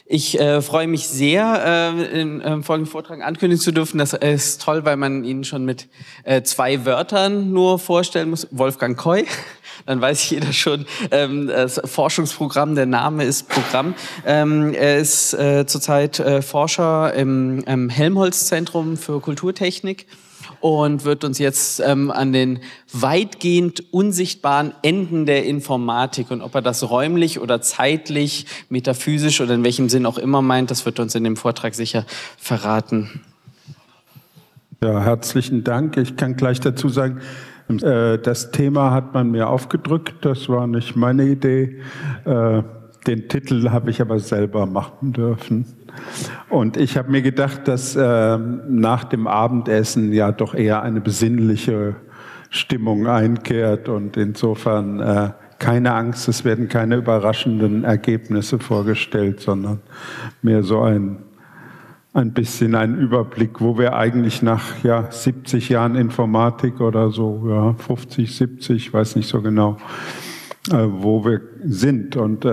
Ich freue mich sehr, im folgenden Vortrag ankündigen zu dürfen. Das ist toll, weil man ihn schon mit 2 Wörtern nur vorstellen muss. Wolfgang Koy. Dann weiß jeder schon, das Forschungsprogramm, der Name ist Programm. Er ist zurzeit Forscher im Helmholtz-Zentrum für Kulturtechnik und wird uns jetzt an den weitgehend unsichtbaren Enden der Informatik und ob er das räumlich oder zeitlich, metaphysisch oder in welchem Sinn auch immer meint, das wird uns in dem Vortrag sicher verraten. Ja, herzlichen Dank. Ich kann gleich dazu sagen, das Thema hat man mir aufgedrückt, das war nicht meine Idee. Den Titel habe ich aber selber machen dürfen. Und ich habe mir gedacht, dass nach dem Abendessen ja doch eher eine besinnliche Stimmung einkehrt und insofern keine Angst, es werden keine überraschenden Ergebnisse vorgestellt, sondern mehr so ein bisschen ein Überblick, wo wir eigentlich nach 70 Jahren Informatik oder so, 50, 70, ich weiß nicht so genau, wo wir sind. Und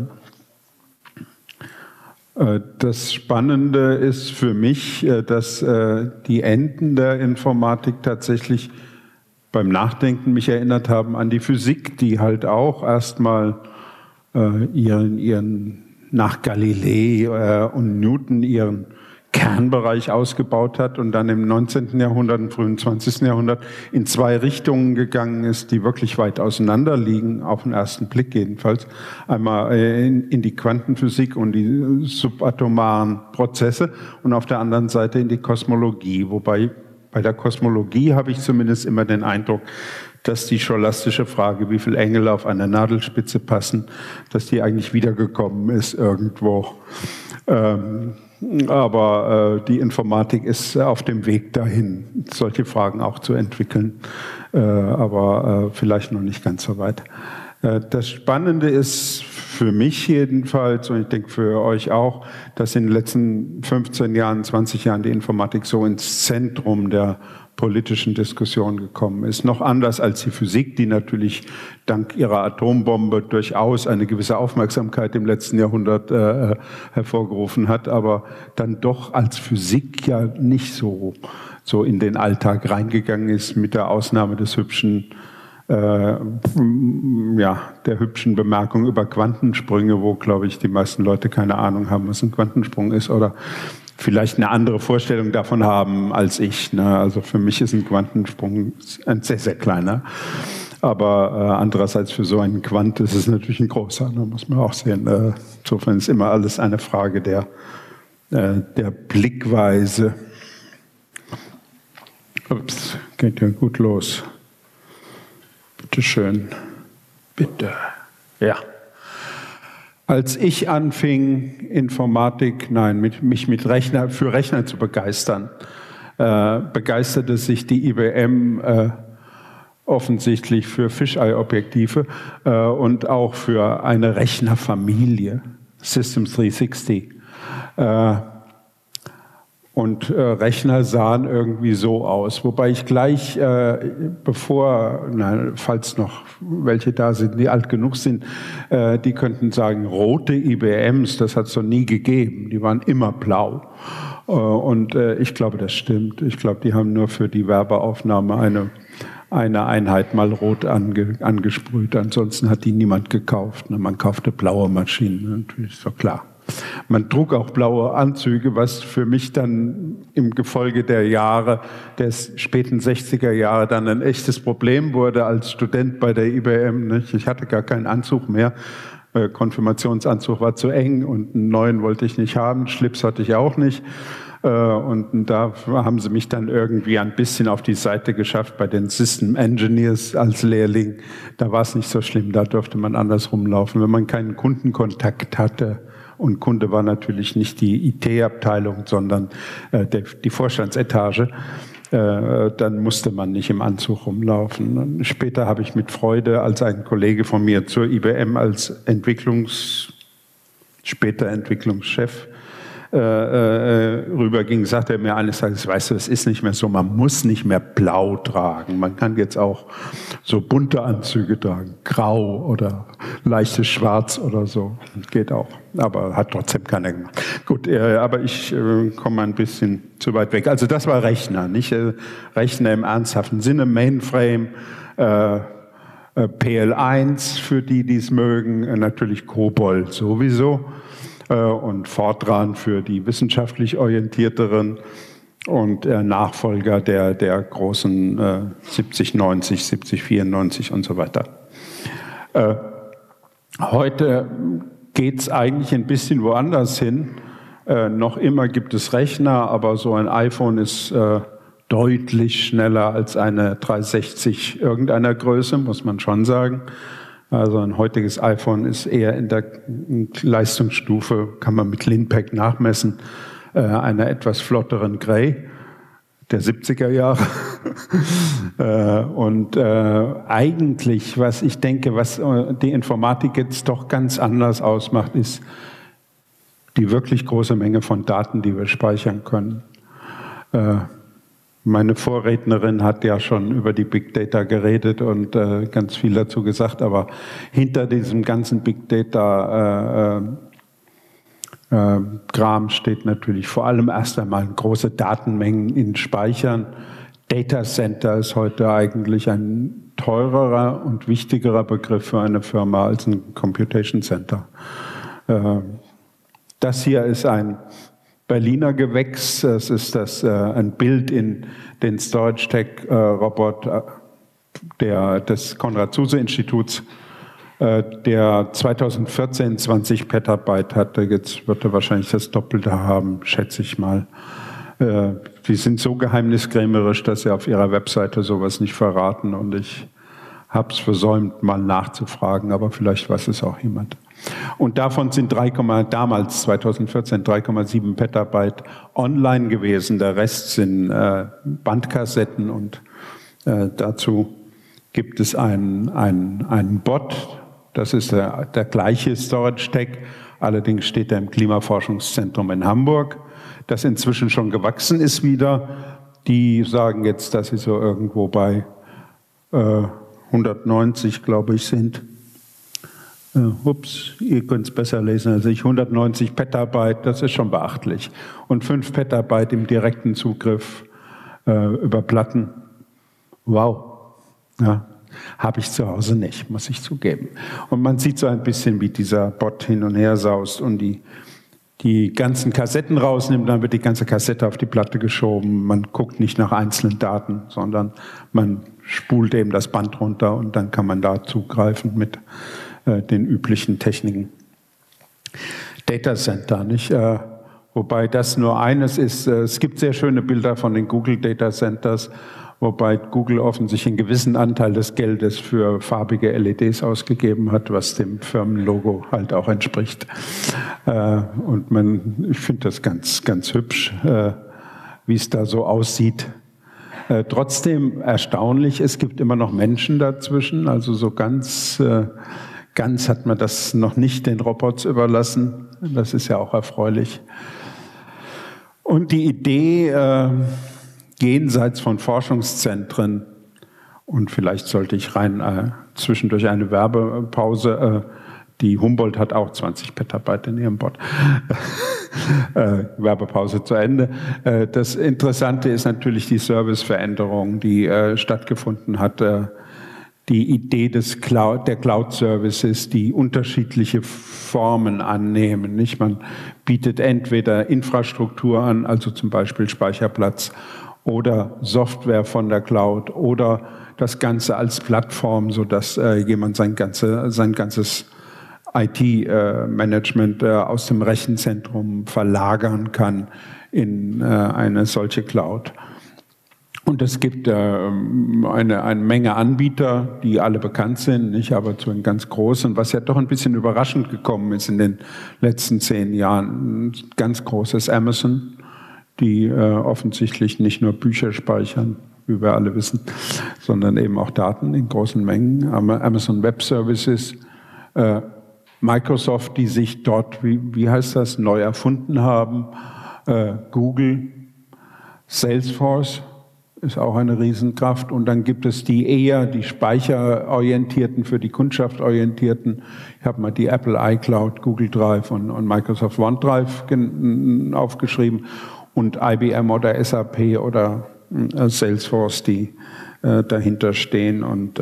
das Spannende ist für mich, dass die Enden der Informatik tatsächlich beim Nachdenken mich erinnert haben an die Physik, die halt auch erstmal ihren nach Galilei und Newton ihren Kernbereich ausgebaut hat und dann im 19. Jahrhundert und frühen 20. Jahrhundert in 2 Richtungen gegangen ist, die wirklich weit auseinander liegen, auf den ersten Blick jedenfalls. Einmal in die Quantenphysik und die subatomaren Prozesse und auf der anderen Seite in die Kosmologie. Wobei bei der Kosmologie habe ich zumindest immer den Eindruck, dass die scholastische Frage, wie viele Engel auf einer Nadelspitze passen, dass die eigentlich wiedergekommen ist irgendwo. Aber die Informatik ist auf dem Weg dahin, solche Fragen auch zu entwickeln, aber vielleicht noch nicht ganz so weit. Das Spannende ist für mich jedenfalls, und ich denke für euch auch, dass in den letzten 15 Jahren, 20 Jahren die Informatik so ins Zentrum der politischen Diskussion gekommen ist. Noch anders als die Physik, die natürlich dank ihrer Atombombe durchaus eine gewisse Aufmerksamkeit im letzten Jahrhundert hervorgerufen hat, aber dann doch als Physik ja nicht so in den Alltag reingegangen ist, mit der Ausnahme des der hübschen Bemerkung über Quantensprünge, wo, glaube ich, die meisten Leute keine Ahnung haben, was ein Quantensprung ist oder vielleicht eine andere Vorstellung davon haben als ich. Also für mich ist ein Quantensprung ein sehr, sehr kleiner. Aber andererseits für so einen Quant ist es natürlich ein großer, muss man auch sehen. Insofern ist immer alles eine Frage der Blickweise. Ups, geht ja gut los. Bitte schön. Bitte. Ja. Als ich anfing, mich für Rechner zu begeistern, begeisterte sich die IBM offensichtlich für Fisheye-Objektive und auch für eine Rechnerfamilie, System 360. Und Rechner sahen irgendwie so aus, wobei ich gleich, falls noch welche da sind, die alt genug sind, die könnten sagen, rote IBMs, das hat es noch nie gegeben, die waren immer blau. Und ich glaube, das stimmt. Ich glaube, die haben nur für die Werbeaufnahme eine Einheit mal rot angesprüht, ansonsten hat die niemand gekauft. Man kaufte blaue Maschinen, natürlich, ist doch klar. Man trug auch blaue Anzüge, was für mich dann im Gefolge der Jahre, des späten 60er Jahre, dann ein echtes Problem wurde als Student bei der IBM. Ich hatte gar keinen Anzug mehr. Konfirmationsanzug war zu eng und einen neuen wollte ich nicht haben. Schlips hatte ich auch nicht. Und da haben sie mich dann irgendwie ein bisschen auf die Seite geschafft bei den System Engineers als Lehrling. Da war es nicht so schlimm, da durfte man anders rumlaufen, wenn man keinen Kundenkontakt hatte. Und Kunde war natürlich nicht die IT-Abteilung, sondern die Vorstandsetage. Dann musste man nicht im Anzug rumlaufen. Und später habe ich mit Freude, als ein Kollege von mir zur IBM als später Entwicklungschef rüberging, sagte er mir eines Tages, weißt du, es ist nicht mehr so, man muss nicht mehr blau tragen. Man kann jetzt auch so bunte Anzüge tragen, grau oder leichtes Schwarz oder so. Geht auch, aber hat trotzdem keiner gemacht. Gut, aber ich komme ein bisschen zu weit weg. Also das war Rechner, nicht Rechner im ernsthaften Sinne, Mainframe, PL1 für die es mögen, natürlich COBOL sowieso und Fortran für die wissenschaftlich orientierteren und Nachfolger der großen 7090, 7094 und so weiter. Heute geht es eigentlich ein bisschen woanders hin. Noch immer gibt es Rechner, aber so ein iPhone ist deutlich schneller als eine 360 irgendeiner Größe, muss man schon sagen. Also ein heutiges iPhone ist eher in der Leistungsstufe, kann man mit Linpack nachmessen, einer etwas flotteren Grey der 70er Jahre. Und eigentlich, was ich denke, was die Informatik jetzt doch ganz anders ausmacht, ist die wirklich große Menge von Daten, die wir speichern können. Meine Vorrednerin hat ja schon über die Big Data geredet und ganz viel dazu gesagt, aber hinter diesem ganzen Big Data Kram steht natürlich vor allem erst einmal große Datenmengen in Speichern. Data Center ist heute eigentlich ein teurerer und wichtigerer Begriff für eine Firma als ein Computation Center. Das hier ist ein Berliner Gewächs. Es ist ein Bild in den Storage Tech Robot des Konrad-Zuse-Instituts, der 2014 20 Petabyte hatte. Jetzt wird er wahrscheinlich das Doppelte haben, schätze ich mal. Die sind so geheimniskrämerisch, dass sie auf ihrer Webseite sowas nicht verraten. Und ich habe es versäumt, mal nachzufragen, aber vielleicht weiß es auch jemand. Und davon sind damals 2014 3,7 Petabyte online gewesen. Der Rest sind Bandkassetten und dazu gibt es einen Bot. Das ist der gleiche Storage Tech. Allerdings steht er im Klimaforschungszentrum in Hamburg, das inzwischen schon gewachsen ist wieder. Die sagen jetzt, dass sie so irgendwo bei 190, glaube ich, sind. Ihr könnt es besser lesen als ich. 190 Petabyte, das ist schon beachtlich. Und 5 Petabyte im direkten Zugriff über Platten. Wow. Ja, habe ich zu Hause nicht, muss ich zugeben. Und man sieht so ein bisschen, wie dieser Bot hin und her saust und die ganzen Kassetten rausnimmt, dann wird die ganze Kassette auf die Platte geschoben. Man guckt nicht nach einzelnen Daten, sondern man spult eben das Band runter und dann kann man da zugreifen mit den üblichen Techniken. Data Center, nicht? Wobei das nur eines ist. Es gibt sehr schöne Bilder von den Google Data Centers, wobei Google offensichtlich einen gewissen Anteil des Geldes für farbige LEDs ausgegeben hat, was dem Firmenlogo halt auch entspricht. Und ich finde das ganz, ganz hübsch, wie es da so aussieht. Trotzdem erstaunlich, es gibt immer noch Menschen dazwischen, also so ganz hat man das noch nicht den Robots überlassen. Das ist ja auch erfreulich. Und die Idee, jenseits von Forschungszentren, und vielleicht sollte ich zwischendurch eine Werbepause, die Humboldt hat auch 20 Petabyte in ihrem Bot. Werbepause zu Ende. Das Interessante ist natürlich die Serviceveränderung, die stattgefunden hat. Die Idee der Cloud-Services, die unterschiedliche Formen annehmen. Nicht? Man bietet entweder Infrastruktur an, also zum Beispiel Speicherplatz, oder Software von der Cloud, oder das Ganze als Plattform, sodass jemand sein ganzes IT-Management aus dem Rechenzentrum verlagern kann in eine solche Cloud. Und es gibt eine Menge Anbieter, die alle bekannt sind, nicht, aber zu den ganz großen, was ja doch ein bisschen überraschend gekommen ist in den letzten 10 Jahren. Ein ganz großes Amazon, die offensichtlich nicht nur Bücher speichern, wie wir alle wissen, sondern eben auch Daten in großen Mengen. Amazon Web Services, Microsoft, die sich dort, wie heißt das, neu erfunden haben, Google, Salesforce ist auch eine Riesenkraft. Und dann gibt es die speicherorientierten für die Kundschaft orientierten. Ich habe mal die Apple iCloud, Google Drive und Microsoft OneDrive aufgeschrieben. Und IBM oder SAP oder Salesforce, die dahinter stehen und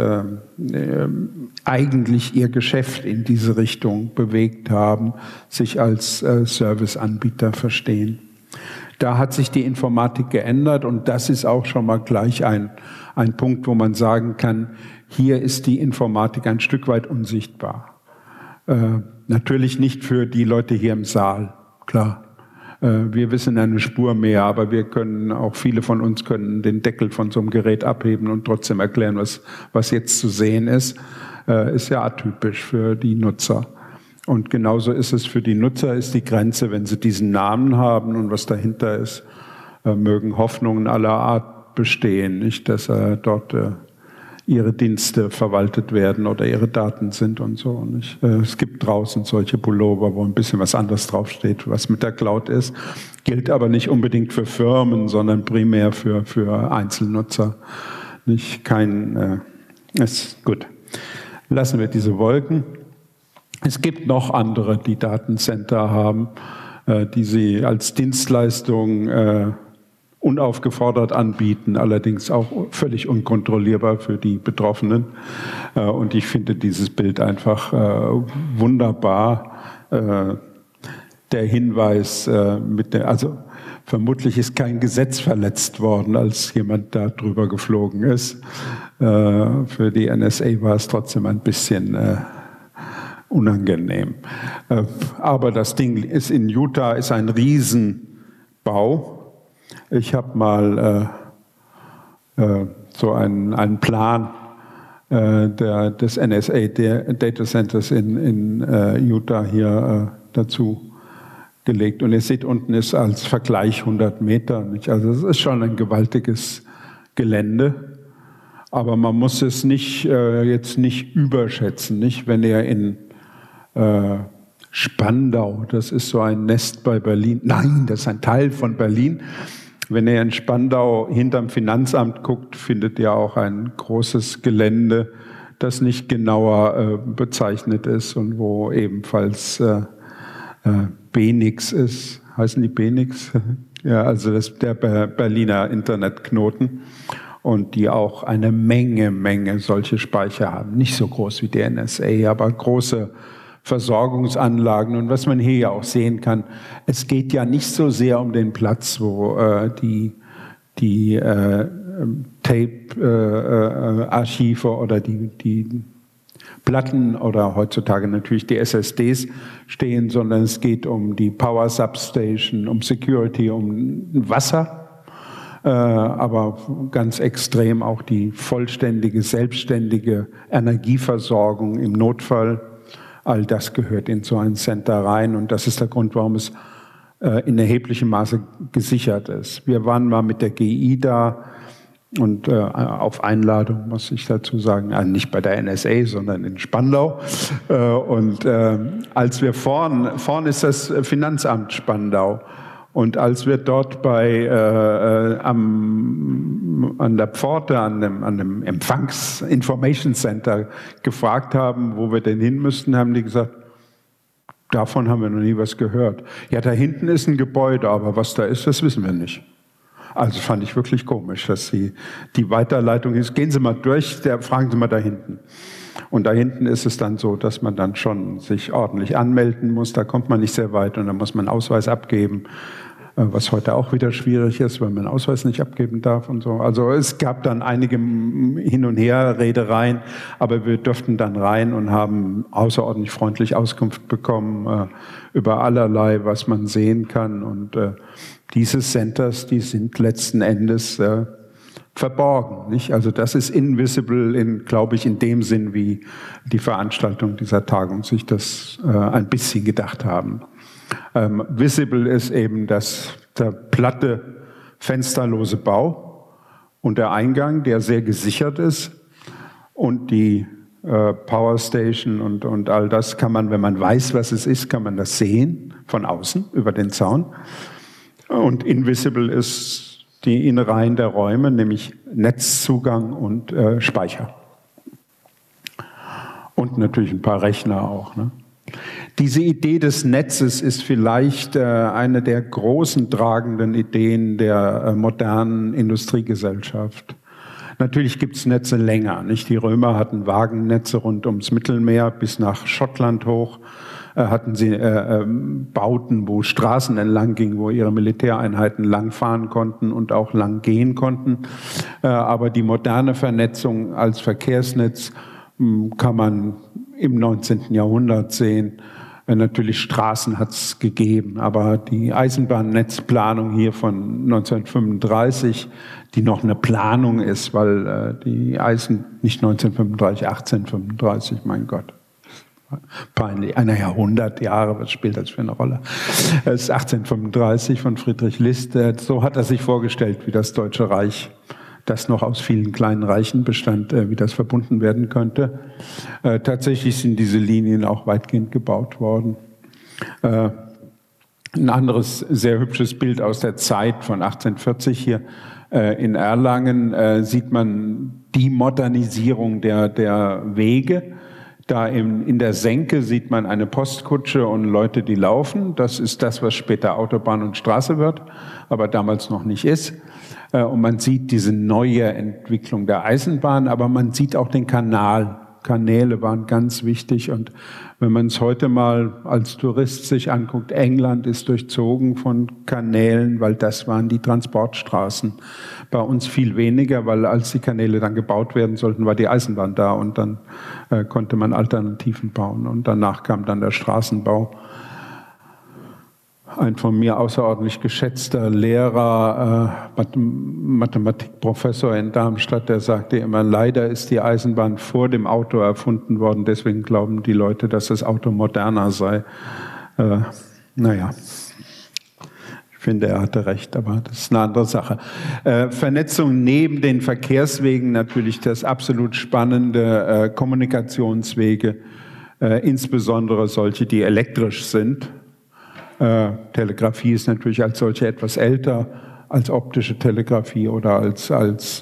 eigentlich ihr Geschäft in diese Richtung bewegt haben, sich als Serviceanbieter verstehen. Da hat sich die Informatik geändert und das ist auch schon mal gleich ein Punkt, wo man sagen kann, hier ist die Informatik ein Stück weit unsichtbar. Natürlich nicht für die Leute hier im Saal, klar. Wir wissen eine Spur mehr, aber viele von uns können den Deckel von so einem Gerät abheben und trotzdem erklären, was jetzt zu sehen ist. Ist ja atypisch für die Nutzer. Und genauso ist es für die Nutzer, ist die Grenze, wenn sie diesen Namen haben und was dahinter ist, mögen Hoffnungen aller Art bestehen, nicht, dass dort ihre Dienste verwaltet werden oder ihre Daten sind und so. Nicht? Es gibt draußen solche Pullover, wo ein bisschen was anderes draufsteht, was mit der Cloud ist, gilt aber nicht unbedingt für Firmen, sondern primär für Einzelnutzer. Nicht ist gut. Lassen wir diese Wolken. Es gibt noch andere, die Datencenter haben, die sie als Dienstleistung unaufgefordert anbieten, allerdings auch völlig unkontrollierbar für die Betroffenen. Und ich finde dieses Bild einfach wunderbar. Der Hinweis, also vermutlich ist kein Gesetz verletzt worden, als jemand da drüber geflogen ist. Für die NSA war es trotzdem ein bisschen unangenehm. Aber das Ding ist in Utah, ist ein Riesenbau. Ich habe mal so einen Plan des NSA Data Centers in Utah hier dazu gelegt. Und ihr seht, unten ist als Vergleich 100 Meter. Nicht? Also es ist schon ein gewaltiges Gelände. Aber man muss es jetzt nicht überschätzen. Nicht? Wenn ihr in Spandau, das ist so ein Nest bei Berlin. Nein, das ist ein Teil von Berlin. Wenn ihr in Spandau hinterm Finanzamt guckt, findet ihr auch ein großes Gelände, das nicht genauer bezeichnet ist und wo ebenfalls Benix ist. Heißen die Benix? Ja, also das ist der Berliner Internetknoten. Und die auch eine Menge solche Speicher haben. Nicht so groß wie der NSA, aber große Versorgungsanlagen. Und was man hier ja auch sehen kann, es geht ja nicht so sehr um den Platz, wo die Tape-Archive oder die Platten oder heutzutage natürlich die SSDs stehen, sondern es geht um die Power Substation, um Security, um Wasser. Aber ganz extrem auch die vollständige, selbstständige Energieversorgung im Notfall. All das gehört in so ein Center rein und das ist der Grund, warum es in erheblichem Maße gesichert ist. Wir waren mal mit der GI da und auf Einladung, muss ich dazu sagen, nicht bei der NSA, sondern in Spandau. Und als wir vorn ist das Finanzamt Spandau. Und als wir dort an der Pforte, an dem Empfangs-Information Center gefragt haben, wo wir denn hin müssten, haben die gesagt, davon haben wir noch nie was gehört. Ja, da hinten ist ein Gebäude, aber was da ist, das wissen wir nicht. Also fand ich wirklich komisch, dass die Weiterleitung ist. Gehen Sie mal durch, fragen Sie mal da hinten. Und da hinten ist es dann so, dass man dann schon sich ordentlich anmelden muss. Da kommt man nicht sehr weit und dann muss man einen Ausweis abgeben, was heute auch wieder schwierig ist, weil man einen Ausweis nicht abgeben darf und so. Also es gab dann einige Hin- und Her-Redereien, aber wir durften dann rein und haben außerordentlich freundlich Auskunft bekommen über allerlei, was man sehen kann. Und diese Centers, die sind letzten Endes verborgen, nicht? Also das ist invisible, glaube ich, in dem Sinn, wie die Veranstaltung dieser Tagung sich das ein bisschen gedacht haben. Visible ist eben der platte, fensterlose Bau und der Eingang, der sehr gesichert ist und die Power Station und all das kann man, wenn man weiß, was es ist, kann man das sehen von außen über den Zaun. Und invisible ist die Innereien der Räume, nämlich Netzzugang und Speicher. Und natürlich ein paar Rechner auch. Ne? Diese Idee des Netzes ist vielleicht eine der großen tragenden Ideen der modernen Industriegesellschaft. Natürlich gibt es Netze länger. Nicht? Die Römer hatten Wagennetze rund ums Mittelmeer bis nach Schottland hoch. Hatten sie Bauten, wo Straßen entlang gingen, wo ihre Militäreinheiten langfahren konnten und auch lang gehen konnten. Aber die moderne Vernetzung als Verkehrsnetz kann man im 19. Jahrhundert sehen. Natürlich Straßen hat es gegeben, aber die Eisenbahnnetzplanung hier von 1935, die noch eine Planung ist, weil nicht 1935, 1835, mein Gott. Peinlich, 100 Jahre, was spielt das für eine Rolle? Es ist 1835 von Friedrich List. So hat er sich vorgestellt, wie das Deutsche Reich, das noch aus vielen kleinen Reichen bestand, wie das verbunden werden könnte. Tatsächlich sind diese Linien auch weitgehend gebaut worden. Ein anderes sehr hübsches Bild aus der Zeit von 1840 hier in Erlangen sieht man die Modernisierung der Wege. Da in der Senke sieht man eine Postkutsche und Leute, die laufen. Das ist das, was später Autobahn und Straße wird, aber damals noch nicht ist. Und man sieht diese neue Entwicklung der Eisenbahn, aber man sieht auch den Kanal. Kanäle waren ganz wichtig. Und wenn man es heute mal als Tourist sich anguckt, England ist durchzogen von Kanälen, weil das waren die Transportstraßen. Bei uns viel weniger, weil als die Kanäle dann gebaut werden sollten, war die Eisenbahn da und dann konnte man Alternativen bauen. Und danach kam dann der Straßenbau. Ein von mir außerordentlich geschätzter Lehrer, Mathematikprofessor in Darmstadt, der sagte immer, leider ist die Eisenbahn vor dem Auto erfunden worden, deswegen glauben die Leute, dass das Auto moderner sei. Naja, ich finde, er hatte recht, aber das ist eine andere Sache. Vernetzung neben den Verkehrswegen natürlich das absolut spannende Kommunikationswege, insbesondere solche, die elektrisch sind. Telegrafie ist natürlich als solche etwas älter als optische Telegrafie oder als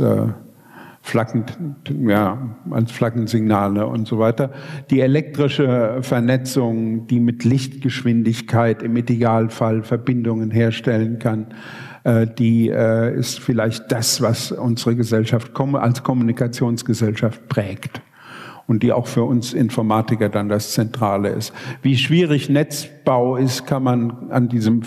Flaggensignale und so weiter. Die elektrische Vernetzung, die mit Lichtgeschwindigkeit im Idealfall Verbindungen herstellen kann, die ist vielleicht das, was unsere Gesellschaft als Kommunikationsgesellschaft prägt. Und die auch für uns Informatiker dann das Zentrale ist. Wie schwierig Netzbau ist, kann man an diesem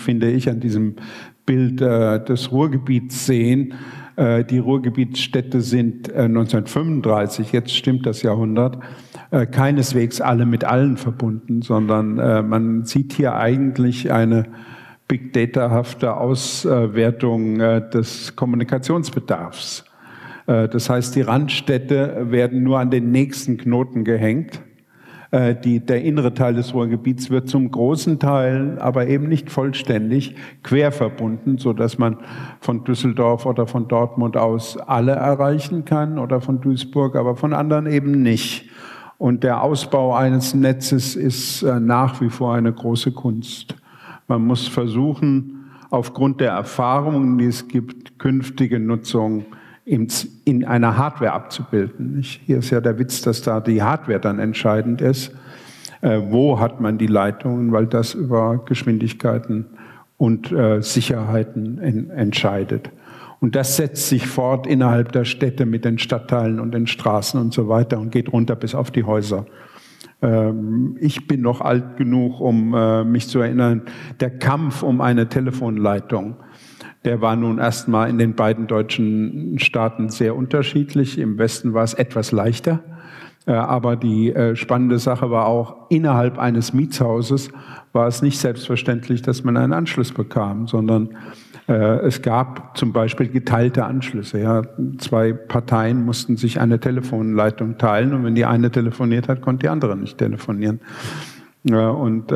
Bild des Ruhrgebiets sehen. Die Ruhrgebietsstädte sind 1935, jetzt stimmt das Jahrhundert, keineswegs alle mit allen verbunden, sondern man sieht hier eigentlich eine Big Data-hafte Auswertung des Kommunikationsbedarfs. Das heißt, die Randstädte werden nur an den nächsten Knoten gehängt. Der innere Teil des Ruhrgebiets wird zum großen Teil, aber eben nicht vollständig, quer verbunden, sodass man von Düsseldorf oder von Dortmund aus alle erreichen kann oder von Duisburg, aber von anderen eben nicht. Und der Ausbau eines Netzes ist nach wie vor eine große Kunst. Man muss versuchen, aufgrund der Erfahrungen, die es gibt, künftige Nutzung in einer Hardware abzubilden. Hier ist ja der Witz, dass da die Hardware dann entscheidend ist. Wo hat man die Leitungen, weil das über Geschwindigkeiten und Sicherheiten entscheidet. Und das setzt sich fort innerhalb der Städte mit den Stadtteilen und den Straßen und so weiter und geht runter bis auf die Häuser. Ich bin noch alt genug, um mich zu erinnern, der Kampf um eine Telefonleitung, der war nun erstmal in den beiden deutschen Staaten sehr unterschiedlich. Im Westen war es etwas leichter. Aber die spannende Sache war auch, innerhalb eines Mietshauses war es nicht selbstverständlich, dass man einen Anschluss bekam, sondern es gab zum Beispiel geteilte Anschlüsse. Ja. 2 Parteien mussten sich eine Telefonleitung teilen und wenn die eine telefoniert hat, konnte die andere nicht telefonieren. Ja, und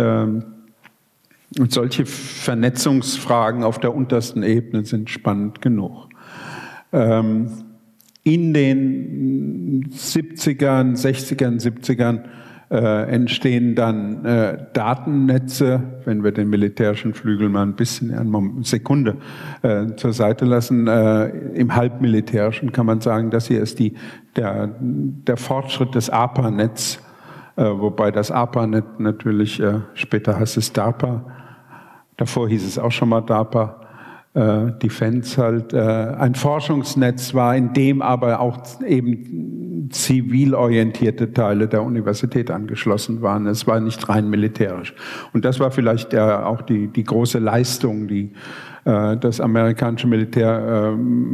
solche Vernetzungsfragen auf der untersten Ebene sind spannend genug. in den 70ern, 60ern, 70ern entstehen dann Datennetze, wenn wir den militärischen Flügel mal ein bisschen eine Sekunde zur Seite lassen. Im halbmilitärischen kann man sagen, das hier ist der Fortschritt des ARPANETs, wobei das ARPANET natürlich, später heißt es DARPA, davor hieß es auch schon mal DARPA, Defense halt, ein Forschungsnetz war, in dem aber auch eben zivil orientierte Teile der Universität angeschlossen waren. Es war nicht rein militärisch. Und das war vielleicht auch die große Leistung, die das amerikanische Militär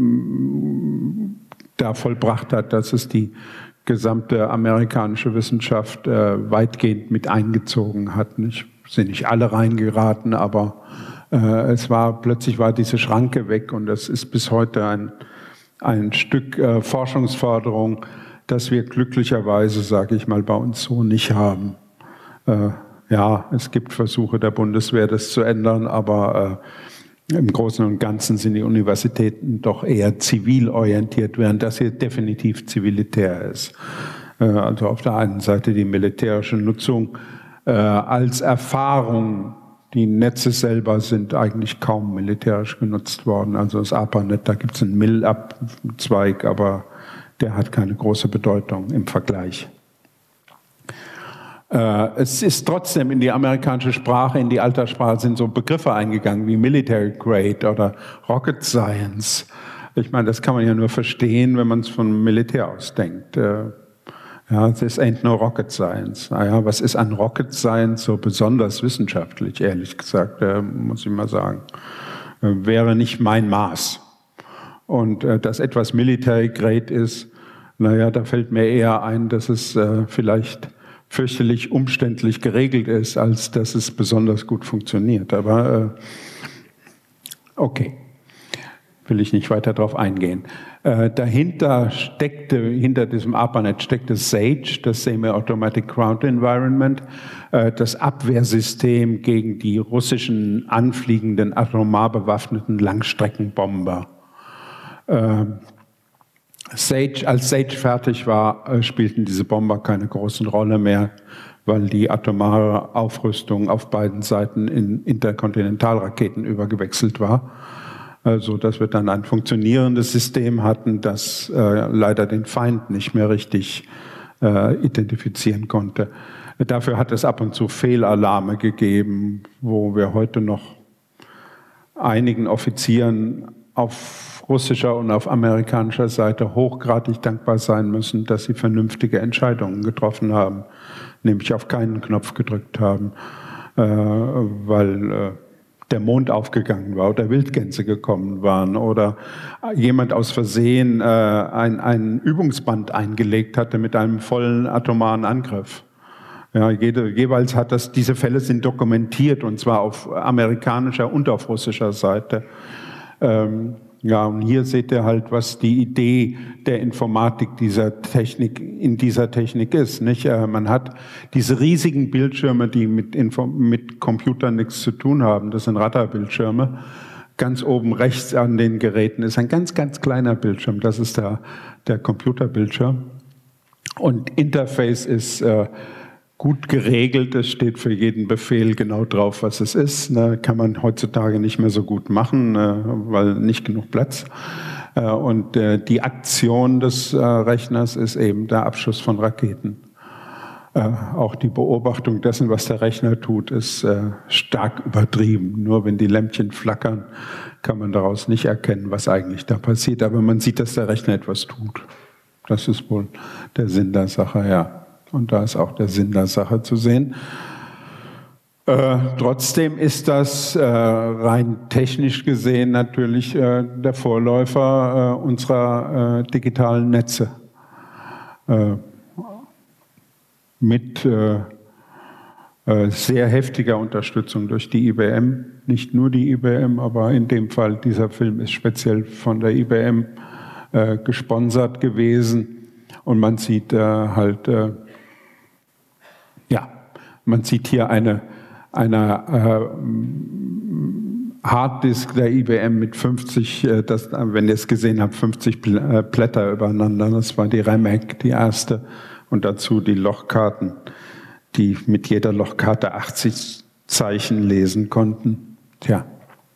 da vollbracht hat, dass es die gesamte amerikanische Wissenschaft weitgehend mit eingezogen hat. Sind nicht alle reingeraten, aber plötzlich war diese Schranke weg, und das ist bis heute ein Stück Forschungsförderung, das wir glücklicherweise, sage ich mal, bei uns so nicht haben. Ja, es gibt Versuche der Bundeswehr, das zu ändern, aber im Großen und Ganzen sind die Universitäten doch eher zivil orientiert, während das hier definitiv zivilitär ist. Also auf der einen Seite die militärische Nutzung als Erfahrung. Die Netze selber sind eigentlich kaum militärisch genutzt worden. Also das ARPANET, da gibt es einen MIL-Abzweig, aber der hat keine große Bedeutung im Vergleich. Es ist trotzdem in die amerikanische Sprache, in die Alltagssprache sind so Begriffe eingegangen wie Military Grade oder Rocket Science. Ich meine, das kann man ja nur verstehen, wenn man es vom Militär aus denkt. Ja, this ain't no rocket science. Naja, was ist an Rocket Science so besonders wissenschaftlich, ehrlich gesagt, muss ich mal sagen. Wäre nicht mein Maß. Und dass etwas Military Grade ist, naja, da fällt mir eher ein, dass es vielleicht fürchterlich umständlich geregelt ist, als dass es besonders gut funktioniert. Aber okay, will ich nicht weiter darauf eingehen. Hinter diesem ARPANET steckte SAGE, das Semi-Automatic Ground Environment, das Abwehrsystem gegen die russischen anfliegenden atomar bewaffneten Langstreckenbomber. Als SAGE fertig war, spielten diese Bomber keine große Rolle mehr, weil die atomare Aufrüstung auf beiden Seiten in Interkontinentalraketen übergewechselt war. Also, dass wir dann ein funktionierendes System hatten, das leider den Feind nicht mehr richtig identifizieren konnte. Dafür hat es ab und zu Fehlalarme gegeben, wo wir heute noch einigen Offizieren auf russischer und auf amerikanischer Seite hochgradig dankbar sein müssen, dass sie vernünftige Entscheidungen getroffen haben, nämlich auf keinen Knopf gedrückt haben, weil der Mond aufgegangen war oder Wildgänse gekommen waren oder jemand aus Versehen ein Übungsband eingelegt hatte mit einem vollen atomaren Angriff. Ja, jeweils diese Fälle sind dokumentiert, und zwar auf amerikanischer und auf russischer Seite. Ja, und hier seht ihr halt, was die Idee der Informatik in dieser Technik ist. Nicht? Man hat diese riesigen Bildschirme, die mit Computern nichts zu tun haben. Das sind Rattarbildschirme. Ganz oben rechts an den Geräten ist ein ganz, ganz kleiner Bildschirm. Das ist der Computerbildschirm. Und Interface ist gut geregelt. Es steht für jeden Befehl genau drauf, was es ist. Kann man heutzutage nicht mehr so gut machen, weil nicht genug Platz. Und die Aktion des Rechners ist eben der Abschuss von Raketen. Auch die Beobachtung dessen, was der Rechner tut, ist stark übertrieben. Nur wenn die Lämpchen flackern, kann man daraus nicht erkennen, was eigentlich da passiert. Aber man sieht, dass der Rechner etwas tut. Das ist wohl der Sinn der Sache, ja. Und da ist auch der Sinn der Sache zu sehen. Trotzdem ist das rein technisch gesehen natürlich der Vorläufer unserer digitalen Netze. Mit sehr heftiger Unterstützung durch die IBM. Nicht nur die IBM, aber in dem Fall, dieser Film ist speziell von der IBM gesponsert gewesen. Und man sieht man sieht hier eine Harddisk der IBM mit 50, wenn ihr es gesehen habt, 50 Blätter übereinander. Das war die RAMAC, die erste. Und dazu die Lochkarten, die mit jeder Lochkarte 80 Zeichen lesen konnten. Tja.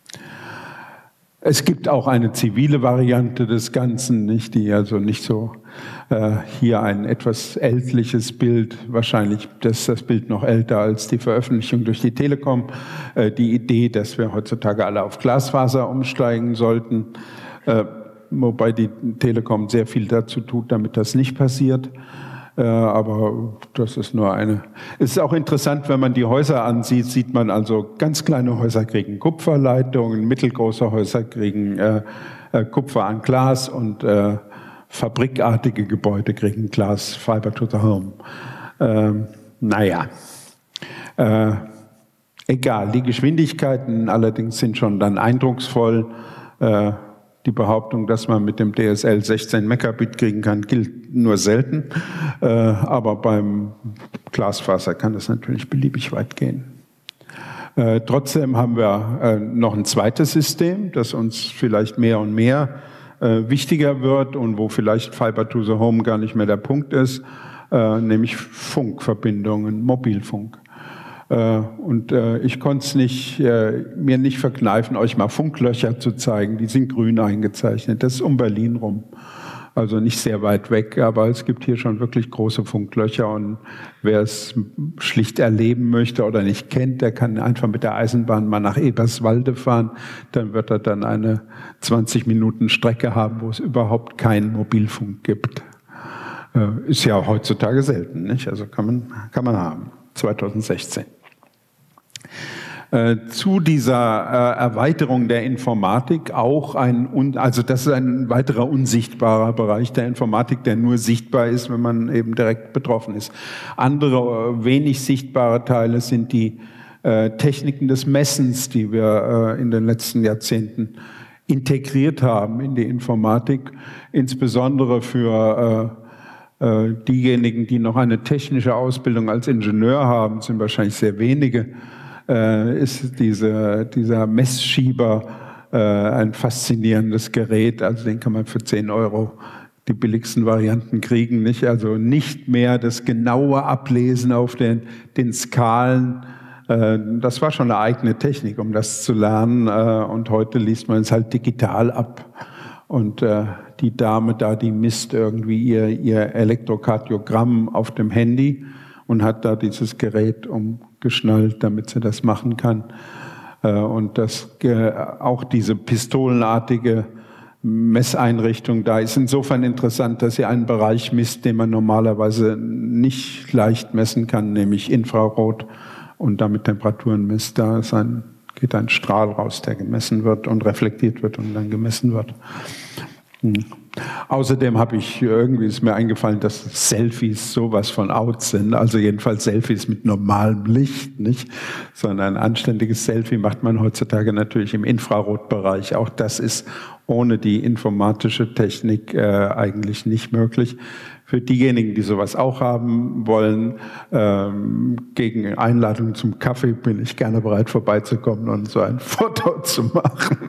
Es gibt auch eine zivile Variante des Ganzen, nicht, die also nicht so hier ein etwas ältliches Bild, wahrscheinlich ist das Bild noch älter als die Veröffentlichung durch die Telekom, die Idee, dass wir heutzutage alle auf Glasfaser umsteigen sollten, wobei die Telekom sehr viel dazu tut, damit das nicht passiert. Aber das ist nur eine. Es ist auch interessant, wenn man die Häuser ansieht, sieht man also ganz kleine Häuser kriegen Kupferleitungen, mittelgroße Häuser kriegen Kupfer an Glas und fabrikartige Gebäude kriegen Glas, Fiber to the Home. Egal, die Geschwindigkeiten allerdings sind schon dann eindrucksvoll. Die Behauptung, dass man mit dem DSL 16 Megabit kriegen kann, gilt nur selten. Aber beim Glasfaser kann das natürlich beliebig weit gehen. Trotzdem haben wir noch ein zweites System, das uns vielleicht mehr und mehr wichtiger wird und wo vielleicht Fiber to the Home gar nicht mehr der Punkt ist, nämlich Funkverbindungen, Mobilfunk. Und ich konnte es mir nicht verkneifen, euch mal Funklöcher zu zeigen. Die sind grün eingezeichnet. Das ist um Berlin rum. Also nicht sehr weit weg, aber es gibt hier schon wirklich große Funklöcher. Und wer es schlicht erleben möchte oder nicht kennt, der kann einfach mit der Eisenbahn mal nach Eberswalde fahren. Dann wird er dann eine 20 Minuten Strecke haben, wo es überhaupt keinen Mobilfunk gibt. Ist ja heutzutage selten, nicht? Also kann man haben. 2016. Zu dieser Erweiterung der Informatik auch also das ist ein weiterer unsichtbarer Bereich der Informatik, der nur sichtbar ist, wenn man eben direkt betroffen ist. Andere wenig sichtbare Teile sind die Techniken des Messens, die wir in den letzten Jahrzehnten integriert haben in die Informatik, insbesondere für diejenigen, die noch eine technische Ausbildung als Ingenieur haben, sind wahrscheinlich sehr wenige, ist dieser Messschieber ein faszinierendes Gerät. Also den kann man für 10 € die billigsten Varianten kriegen, nicht? Also nicht mehr das genaue Ablesen auf den Skalen. Das war schon eine eigene Technik, um das zu lernen. Und heute liest man es halt digital ab. Und die Dame da, die misst irgendwie ihr Elektrokardiogramm auf dem Handy und hat da dieses Gerät umgeschnallt, damit sie das machen kann. Und auch diese pistolenartige Messeinrichtung da ist insofern interessant, dass sie einen Bereich misst, den man normalerweise nicht leicht messen kann, nämlich Infrarot und damit Temperaturen misst. Da geht ein Strahl raus, der gemessen wird und reflektiert wird und dann gemessen wird. Außerdem ist mir eingefallen, dass Selfies sowas von out sind, also jedenfalls Selfies mit normalem Licht, nicht? Sondern ein anständiges Selfie macht man heutzutage natürlich im Infrarotbereich. Auch das ist ohne die informatische Technik eigentlich nicht möglich. Für diejenigen, die sowas auch haben wollen, gegen Einladung zum Kaffee bin ich gerne bereit vorbeizukommen und so ein Foto zu machen.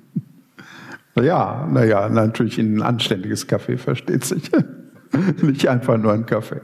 Ja, natürlich in ein anständiges Kaffee, versteht sich. Nicht einfach nur ein Kaffee.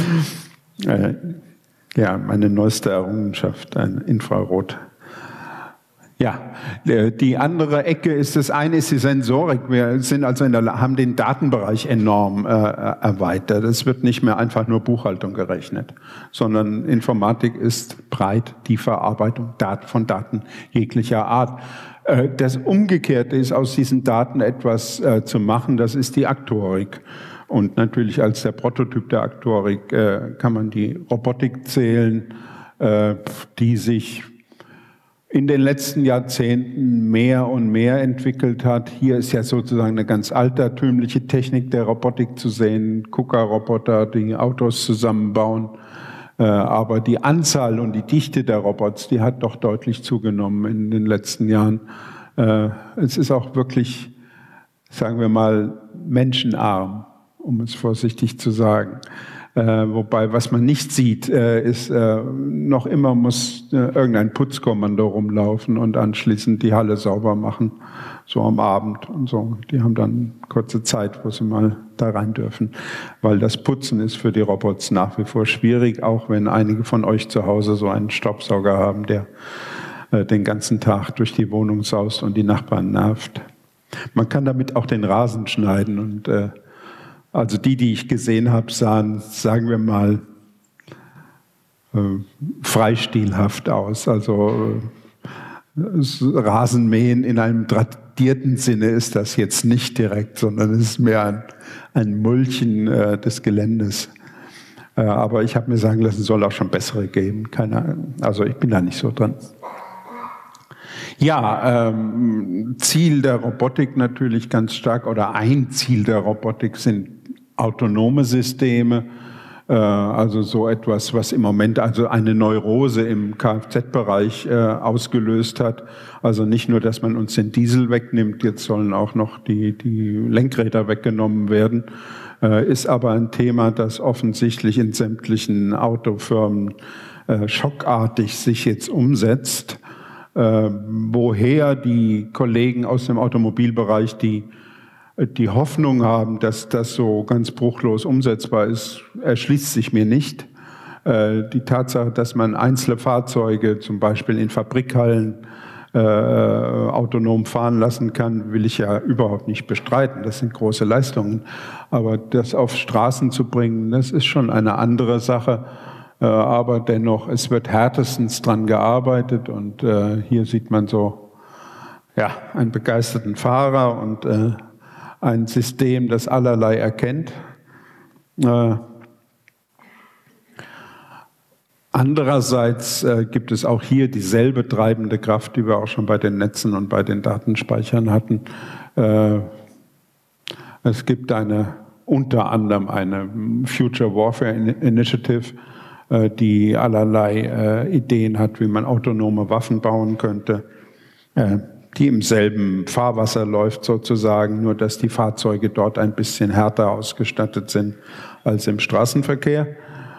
Ja, meine neueste Errungenschaft, ein Infrarot. Ja, die andere Ecke ist, das eine ist die Sensorik. Wir sind also haben den Datenbereich enorm erweitert. Es wird nicht mehr einfach nur Buchhaltung gerechnet, sondern Informatik ist breit die Verarbeitung von Daten jeglicher Art. Das Umgekehrte ist, aus diesen Daten etwas zu machen, das ist die Aktuarik. Und natürlich als der Prototyp der Aktuarik kann man die Robotik zählen, die sich in den letzten Jahrzehnten mehr und mehr entwickelt hat. Hier ist ja sozusagen eine ganz altertümliche Technik der Robotik zu sehen, KUKA-Roboter, die Autos zusammenbauen. Aber die Anzahl und die Dichte der Robots, die hat doch deutlich zugenommen in den letzten Jahren. Es ist auch wirklich, sagen wir mal, menschenarm, um es vorsichtig zu sagen. Wobei, was man nicht sieht, ist, noch immer muss irgendein Putzkommando rumlaufen und anschließend die Halle sauber machen, so am Abend und so. Die haben dann kurze Zeit, wo sie mal da rein dürfen, weil das Putzen ist für die Robots nach wie vor schwierig, auch wenn einige von euch zu Hause so einen Staubsauger haben, der den ganzen Tag durch die Wohnung saust und die Nachbarn nervt. Man kann damit auch den Rasen schneiden und also die ich gesehen habe, sahen, sagen wir mal, freistilhaft aus. Also Rasenmähen in einem tradierten Sinne ist das jetzt nicht direkt, sondern es ist mehr ein Mulchen des Geländes. Aber ich habe mir sagen lassen, es soll auch schon bessere geben. Also ich bin da nicht so dran. Ja, Ziel der Robotik natürlich ganz stark, oder ein Ziel der Robotik sind autonome Systeme, also so etwas, was im Moment also eine Neurose im Kfz-Bereich ausgelöst hat. Also nicht nur, dass man uns den Diesel wegnimmt, jetzt sollen auch noch die Lenkräder weggenommen werden, ist aber ein Thema, das offensichtlich in sämtlichen Autofirmen schockartig sich jetzt umsetzt. Woher die Kollegen aus dem Automobilbereich die Hoffnung haben, dass das so ganz bruchlos umsetzbar ist, erschließt sich mir nicht. Die Tatsache, dass man einzelne Fahrzeuge zum Beispiel in Fabrikhallen autonom fahren lassen kann, will ich ja überhaupt nicht bestreiten. Das sind große Leistungen. Aber das auf Straßen zu bringen, das ist schon eine andere Sache. Aber dennoch, es wird härtestens dran gearbeitet und hier sieht man so einen begeisterten Fahrer und ein System, das allerlei erkennt. Andererseits gibt es auch hier dieselbe treibende Kraft, die wir auch schon bei den Netzen und bei den Datenspeichern hatten. Es gibt unter anderem eine Future Warfare Initiative, die allerlei Ideen hat, wie man autonome Waffen bauen könnte, die im selben Fahrwasser läuft sozusagen, nur dass die Fahrzeuge dort ein bisschen härter ausgestattet sind als im Straßenverkehr.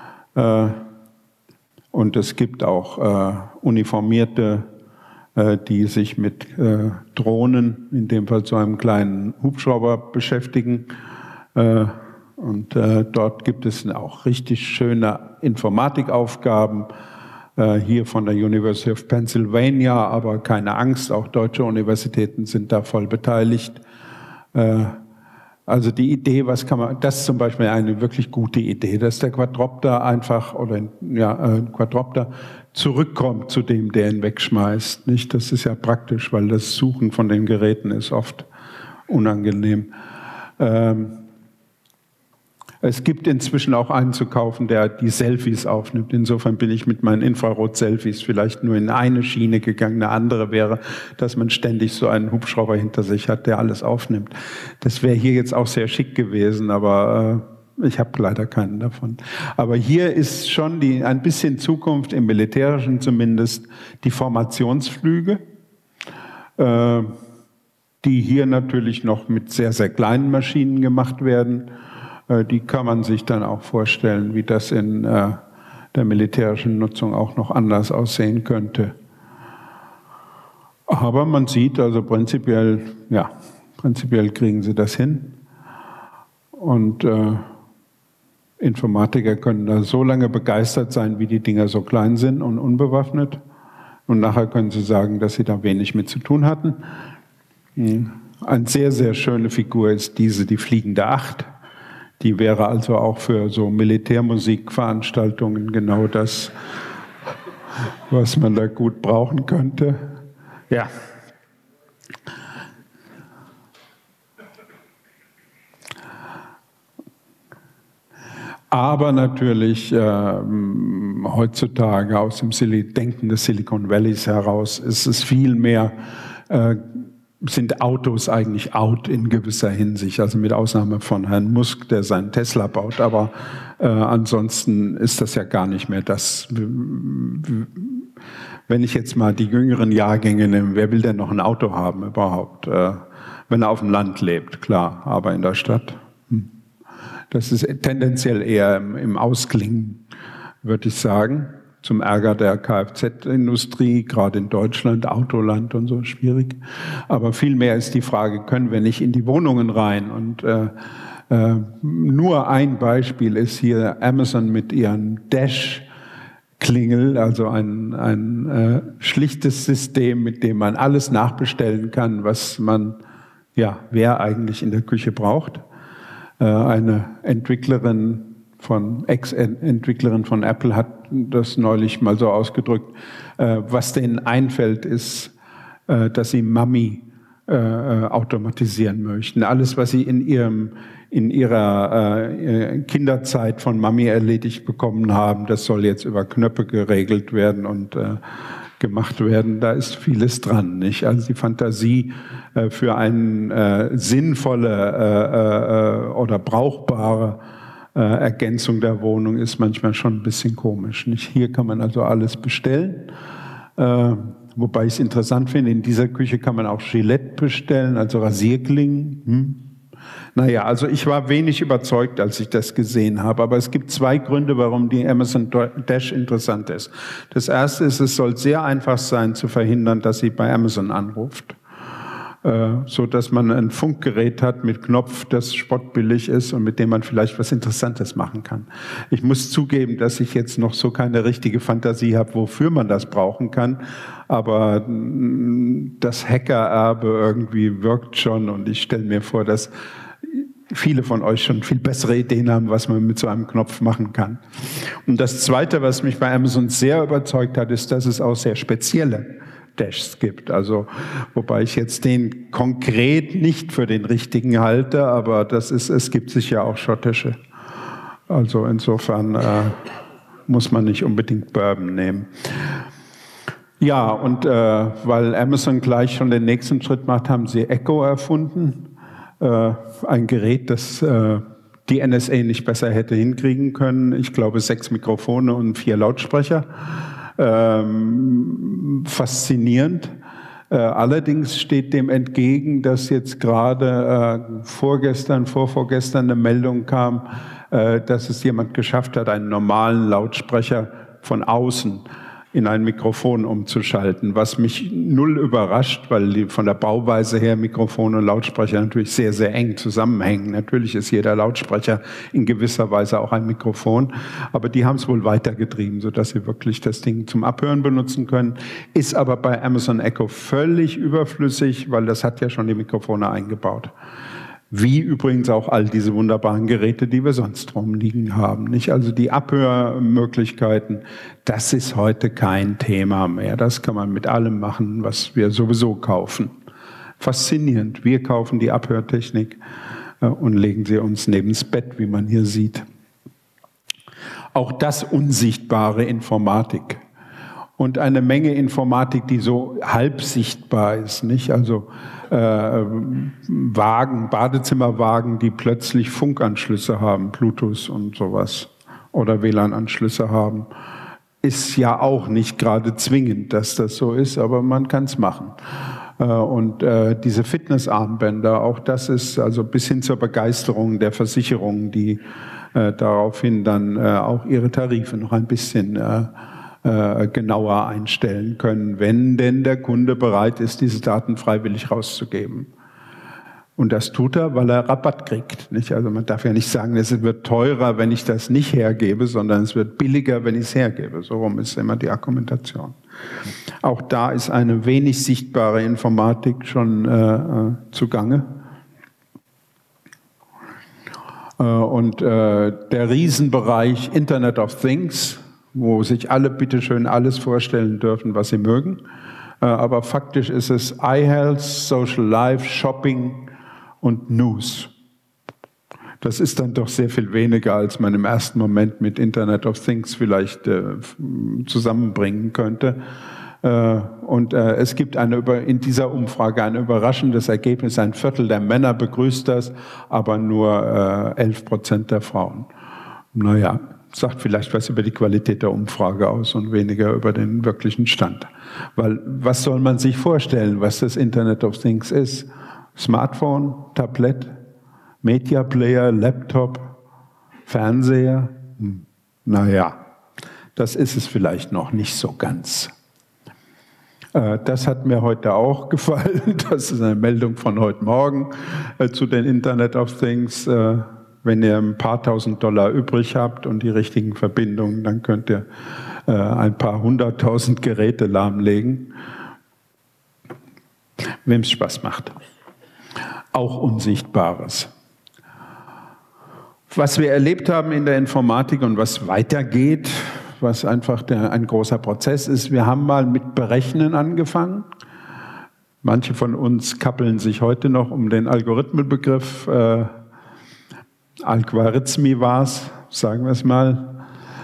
Und es gibt auch Uniformierte, die sich mit Drohnen, in dem Fall so einem kleinen Hubschrauber, beschäftigen. Und dort gibt es auch richtig schöne Informatikaufgaben, hier von der University of Pennsylvania, aber keine Angst, auch deutsche Universitäten sind da voll beteiligt. Also die Idee, das ist zum Beispiel eine wirklich gute Idee, dass der Quadropter Quadropter zurückkommt zu dem, der ihn wegschmeißt. Nicht? Das ist ja praktisch, weil das Suchen von den Geräten ist oft unangenehm. Es gibt inzwischen auch einen zu kaufen, der die Selfies aufnimmt. Insofern bin ich mit meinen Infrarot-Selfies vielleicht nur in eine Schiene gegangen. Eine andere wäre, dass man ständig so einen Hubschrauber hinter sich hat, der alles aufnimmt. Das wäre hier jetzt auch sehr schick gewesen, aber ich habe leider keinen davon. Aber hier ist schon ein bisschen Zukunft, im Militärischen zumindest, die Formationsflüge, die hier natürlich noch mit sehr, sehr kleinen Maschinen gemacht werden. Die kann man sich dann auch vorstellen, wie das in der militärischen Nutzung auch noch anders aussehen könnte. Aber man sieht also prinzipiell kriegen sie das hin. Und Informatiker können da so lange begeistert sein, wie die Dinger so klein sind und unbewaffnet. Und nachher können sie sagen, dass sie da wenig mit zu tun hatten. Eine sehr, sehr schöne Figur ist die fliegende Acht. Die wäre also auch für so Militärmusikveranstaltungen genau das, was man da gut brauchen könnte. Ja. Aber natürlich heutzutage aus dem Denken des Silicon Valleys heraus ist es viel mehr, sind Autos eigentlich out in gewisser Hinsicht, also mit Ausnahme von Herrn Musk, der seinen Tesla baut, aber ansonsten ist das ja gar nicht mehr das. Wenn ich jetzt mal die jüngeren Jahrgänge nehme, wer will denn noch ein Auto haben überhaupt? Wenn er auf dem Land lebt, klar, aber in der Stadt. Das ist tendenziell eher im Ausklingen, würde ich sagen, zum Ärger der Kfz-Industrie, gerade in Deutschland, Autoland und so, schwierig. Aber vielmehr ist die Frage, können wir nicht in die Wohnungen rein? Und nur ein Beispiel ist hier Amazon mit ihren Dash-Klingel, also ein schlichtes System, mit dem man alles nachbestellen kann, was man, ja, wer eigentlich in der Küche braucht. Eine Ex-Entwicklerin von Apple hat das neulich mal so ausgedrückt, was denen einfällt, ist, dass sie Mami automatisieren möchten. Alles, was sie in ihrer Kinderzeit von Mami erledigt bekommen haben, das soll jetzt über Knöpfe geregelt werden und gemacht werden. Da ist vieles dran, nicht? Also die Fantasie für eine sinnvolle oder brauchbare Ergänzung der Wohnung ist manchmal schon ein bisschen komisch, nicht? Hier kann man also alles bestellen. Wobei ich es interessant finde, in dieser Küche kann man auch Gillette bestellen, also Rasierklingen. Naja, also ich war wenig überzeugt, als ich das gesehen habe, aber es gibt zwei Gründe, warum die Amazon Dash interessant ist. Das erste ist, es soll sehr einfach sein zu verhindern, dass sie bei Amazon anruft, so dass man ein Funkgerät hat mit Knopf, das spottbillig ist und mit dem man vielleicht was Interessantes machen kann. Ich muss zugeben, dass ich jetzt noch so keine richtige Fantasie habe, wofür man das brauchen kann, aber das Hackererbe irgendwie wirkt schon und ich stelle mir vor, dass viele von euch schon viel bessere Ideen haben, was man mit so einem Knopf machen kann. Und das Zweite, was mich bei Amazon sehr überzeugt hat, ist, dass es auch sehr spezielle Dashs gibt. Also, wobei ich jetzt den konkret nicht für den richtigen halte, aber es gibt sicher auch schottische. Also insofern muss man nicht unbedingt Bourbon nehmen. Ja, und weil Amazon gleich schon den nächsten Schritt macht, haben sie Echo erfunden. Ein Gerät, das die NSA nicht besser hätte hinkriegen können. Ich glaube 6 Mikrofone und 4 Lautsprecher. Faszinierend. Allerdings steht dem entgegen, dass jetzt gerade vorvorgestern eine Meldung kam, dass es jemand geschafft hat, einen normalen Lautsprecher von außen in ein Mikrofon umzuschalten, was mich null überrascht, weil die von der Bauweise her Mikrofon und Lautsprecher natürlich sehr, sehr eng zusammenhängen. Natürlich ist jeder Lautsprecher in gewisser Weise auch ein Mikrofon, aber die haben es wohl weitergetrieben, sodass sie wirklich das Ding zum Abhören benutzen können. Ist aber bei Amazon Echo völlig überflüssig, weil das hat ja schon die Mikrofone eingebaut. Wie übrigens auch all diese wunderbaren Geräte, die wir sonst rumliegen haben, nicht? Also die Abhörmöglichkeiten, das ist heute kein Thema mehr. Das kann man mit allem machen, was wir sowieso kaufen. Faszinierend. Wir kaufen die Abhörtechnik und legen sie uns neben's Bett, wie man hier sieht. Auch das unsichtbare Informatik. Und eine Menge Informatik, die so halb sichtbar ist, nicht? Also Badezimmerwagen, die plötzlich Funkanschlüsse haben, Bluetooth und sowas, oder WLAN-Anschlüsse haben, ist ja auch nicht gerade zwingend, dass das so ist, aber man kann es machen. Und diese Fitnessarmbänder, auch das ist also bis hin zur Begeisterung der Versicherungen, die daraufhin dann auch ihre Tarife noch ein bisschen genauer einstellen können, wenn denn der Kunde bereit ist, diese Daten freiwillig rauszugeben. Und das tut er, weil er Rabatt kriegt, nicht? Also man darf ja nicht sagen, es wird teurer, wenn ich das nicht hergebe, sondern es wird billiger, wenn ich es hergebe. So rum ist immer die Argumentation. Auch da ist eine wenig sichtbare Informatik schon zugange. Und der Riesenbereich Internet of Things, wo sich alle bitteschön alles vorstellen dürfen, was sie mögen. Aber faktisch ist es iHealth, Social Life, Shopping und News. Das ist dann doch sehr viel weniger, als man im ersten Moment mit Internet of Things vielleicht zusammenbringen könnte. Und es gibt in dieser Umfrage ein überraschendes Ergebnis. 1/4 der Männer begrüßt das, aber nur 11% der Frauen. Naja, sagt vielleicht was über die Qualität der Umfrage aus und weniger über den wirklichen Stand. Weil was soll man sich vorstellen, was das Internet of Things ist? Smartphone, Tablet, Media Player, Laptop, Fernseher? Naja, das ist es vielleicht noch nicht so ganz. Das hat mir heute auch gefallen. Das ist eine Meldung von heute Morgen zu den Internet of Things. Wenn ihr ein paar tausend $1000 übrig habt und die richtigen Verbindungen, dann könnt ihr ein paar 100.000 Geräte lahmlegen. Wem es Spaß macht. Auch Unsichtbares. Was wir erlebt haben in der Informatik und was weitergeht, was einfach ein großer Prozess ist. Wir haben mal mit Berechnen angefangen. Manche von uns kappeln sich heute noch um den Algorithmenbegriff. Al-Khwarizmi war es, sagen wir es mal.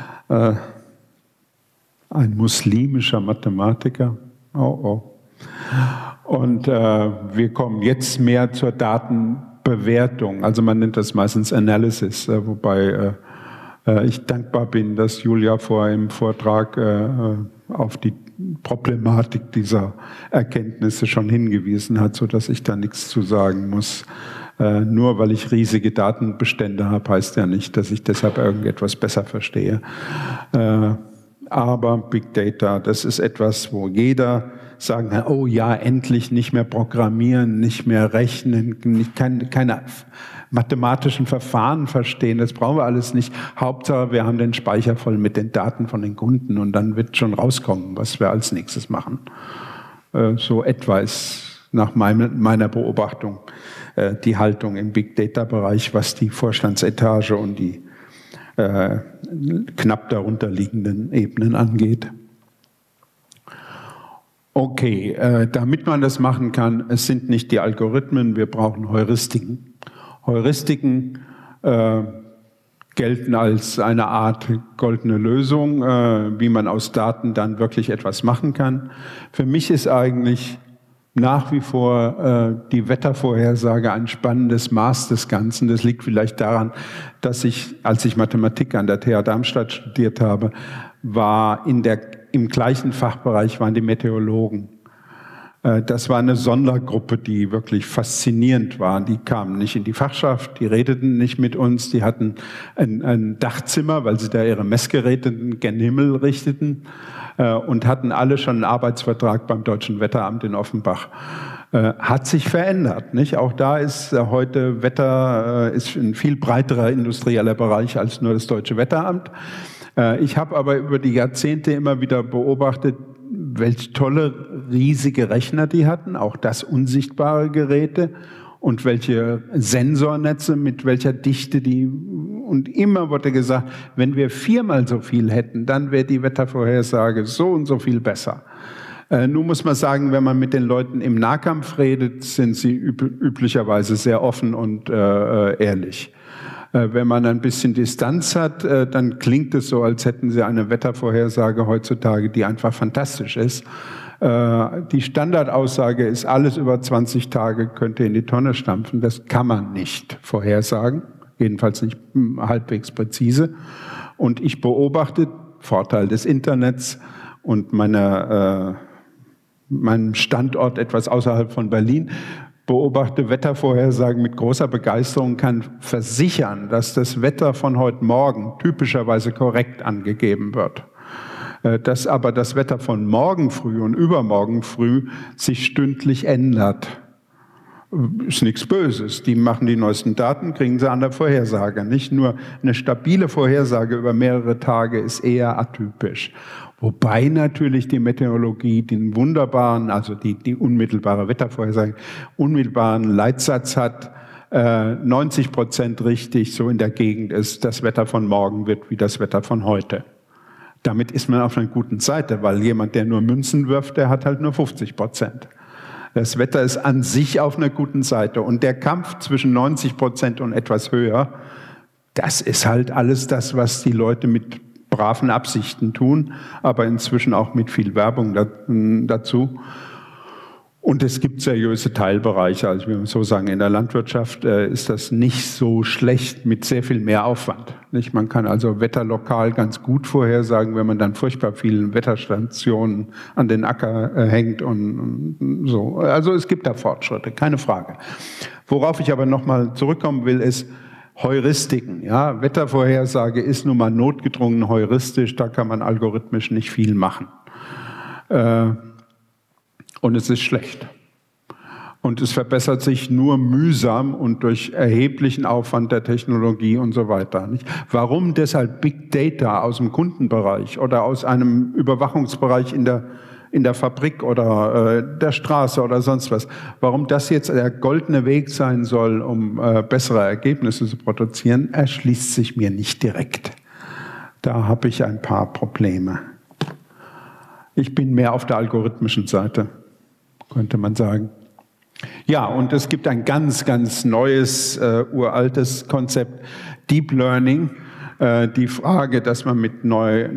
Ein muslimischer Mathematiker. Und wir kommen jetzt mehr zur Datenbewertung. Also man nennt das meistens Analysis, wobei ich dankbar bin, dass Julia vor im Vortrag auf die Problematik dieser Erkenntnisse schon hingewiesen hat, sodass ich da nichts zu sagen muss. Nur weil ich riesige Datenbestände habe, heißt ja nicht, dass ich deshalb irgendetwas besser verstehe. Aber Big Data, das ist etwas, wo jeder sagen kann, oh ja, endlich nicht mehr programmieren, nicht mehr rechnen, keine mathematischen Verfahren verstehen, das brauchen wir alles nicht. Hauptsache, wir haben den Speicher voll mit den Daten von den Kunden und dann wird schon rauskommen, was wir als nächstes machen. So etwa ist nach meiner Beobachtung die Haltung im Big Data-Bereich, was die Vorstandsetage und die knapp darunter liegenden Ebenen angeht. Okay, damit man das machen kann, es sind nicht die Algorithmen, wir brauchen Heuristiken. Heuristiken gelten als eine Art goldene Lösung, wie man aus Daten dann wirklich etwas machen kann. Für mich ist eigentlich nach wie vor die Wettervorhersage ein spannendes Maß des Ganzen. Das liegt vielleicht daran, dass ich, als ich Mathematik an der TH Darmstadt studiert habe, im gleichen Fachbereich waren die Meteorologen. Das war eine Sondergruppe, die wirklich faszinierend war. Die kamen nicht in die Fachschaft, die redeten nicht mit uns, die hatten ein Dachzimmer, weil sie da ihre Messgeräte gen Himmel richteten und hatten alle schon einen Arbeitsvertrag beim Deutschen Wetteramt in Offenbach. Hat sich verändert, nicht? Auch da ist heute Wetter ist ein viel breiterer industrieller Bereich als nur das Deutsche Wetteramt. Ich habe aber über die Jahrzehnte immer wieder beobachtet, welche tolle, riesige Rechner die hatten, auch das unsichtbare Geräte und welche Sensornetze mit welcher Dichte und immer wurde gesagt, wenn wir 4-mal so viel hätten, dann wäre die Wettervorhersage so und so viel besser. Nun muss man sagen, wenn man mit den Leuten im Nahkampf redet, sind sie üblicherweise sehr offen und ehrlich. Wenn man ein bisschen Distanz hat, dann klingt es so, als hätten sie eine Wettervorhersage heutzutage, die einfach fantastisch ist. Die Standardaussage ist, alles über 20 Tage könnte in die Tonne stampfen. Das kann man nicht vorhersagen, jedenfalls nicht halbwegs präzise. Und ich beobachte, Vorteil des Internets und meinem Standort etwas außerhalb von Berlin, beobachte Wettervorhersagen mit großer Begeisterung, kann versichern, dass das Wetter von heute Morgen typischerweise korrekt angegeben wird. Dass aber das Wetter von morgen früh und übermorgen früh sich stündlich ändert, ist nichts Böses. Die machen die neuesten Daten, kriegen sie an der Vorhersage. Nicht nur eine stabile Vorhersage über mehrere Tage ist eher atypisch. Wobei natürlich die Meteorologie den wunderbaren, also die unmittelbare Wettervorhersage, unmittelbaren Leitsatz hat, 90% richtig, so in der Gegend ist, das Wetter von morgen wird wie das Wetter von heute. Damit ist man auf einer guten Seite, weil jemand, der nur Münzen wirft, der hat halt nur 50%. Das Wetter ist an sich auf einer guten Seite und der Kampf zwischen 90% und etwas höher, das ist halt alles das, was die Leute mit braven Absichten tun, aber inzwischen auch mit viel Werbung dazu. Und es gibt seriöse Teilbereiche, also wie wir so sagen, in der Landwirtschaft ist das nicht so schlecht mit sehr viel mehr Aufwand. Nicht? Man kann also Wetter lokal ganz gut vorhersagen, wenn man dann furchtbar viele Wetterstationen an den Acker hängt und so. Also es gibt da Fortschritte, keine Frage. Worauf ich aber nochmal zurückkommen will, ist, Heuristiken. Ja? Wettervorhersage ist nun mal notgedrungen heuristisch, da kann man algorithmisch nicht viel machen. Und es ist schlecht. Und es verbessert sich nur mühsam und durch erheblichen Aufwand der Technologie und so weiter. Nicht? Warum deshalb Big Data aus dem Kundenbereich oder aus einem Überwachungsbereich in der Fabrik oder der Straße oder sonst was, warum das jetzt der goldene Weg sein soll, um bessere Ergebnisse zu produzieren, erschließt sich mir nicht direkt. Da habe ich ein paar Probleme. Ich bin mehr auf der algorithmischen Seite, könnte man sagen. Ja, und es gibt ein ganz, ganz neues, uraltes Konzept, Deep Learning. Die Frage, dass man mit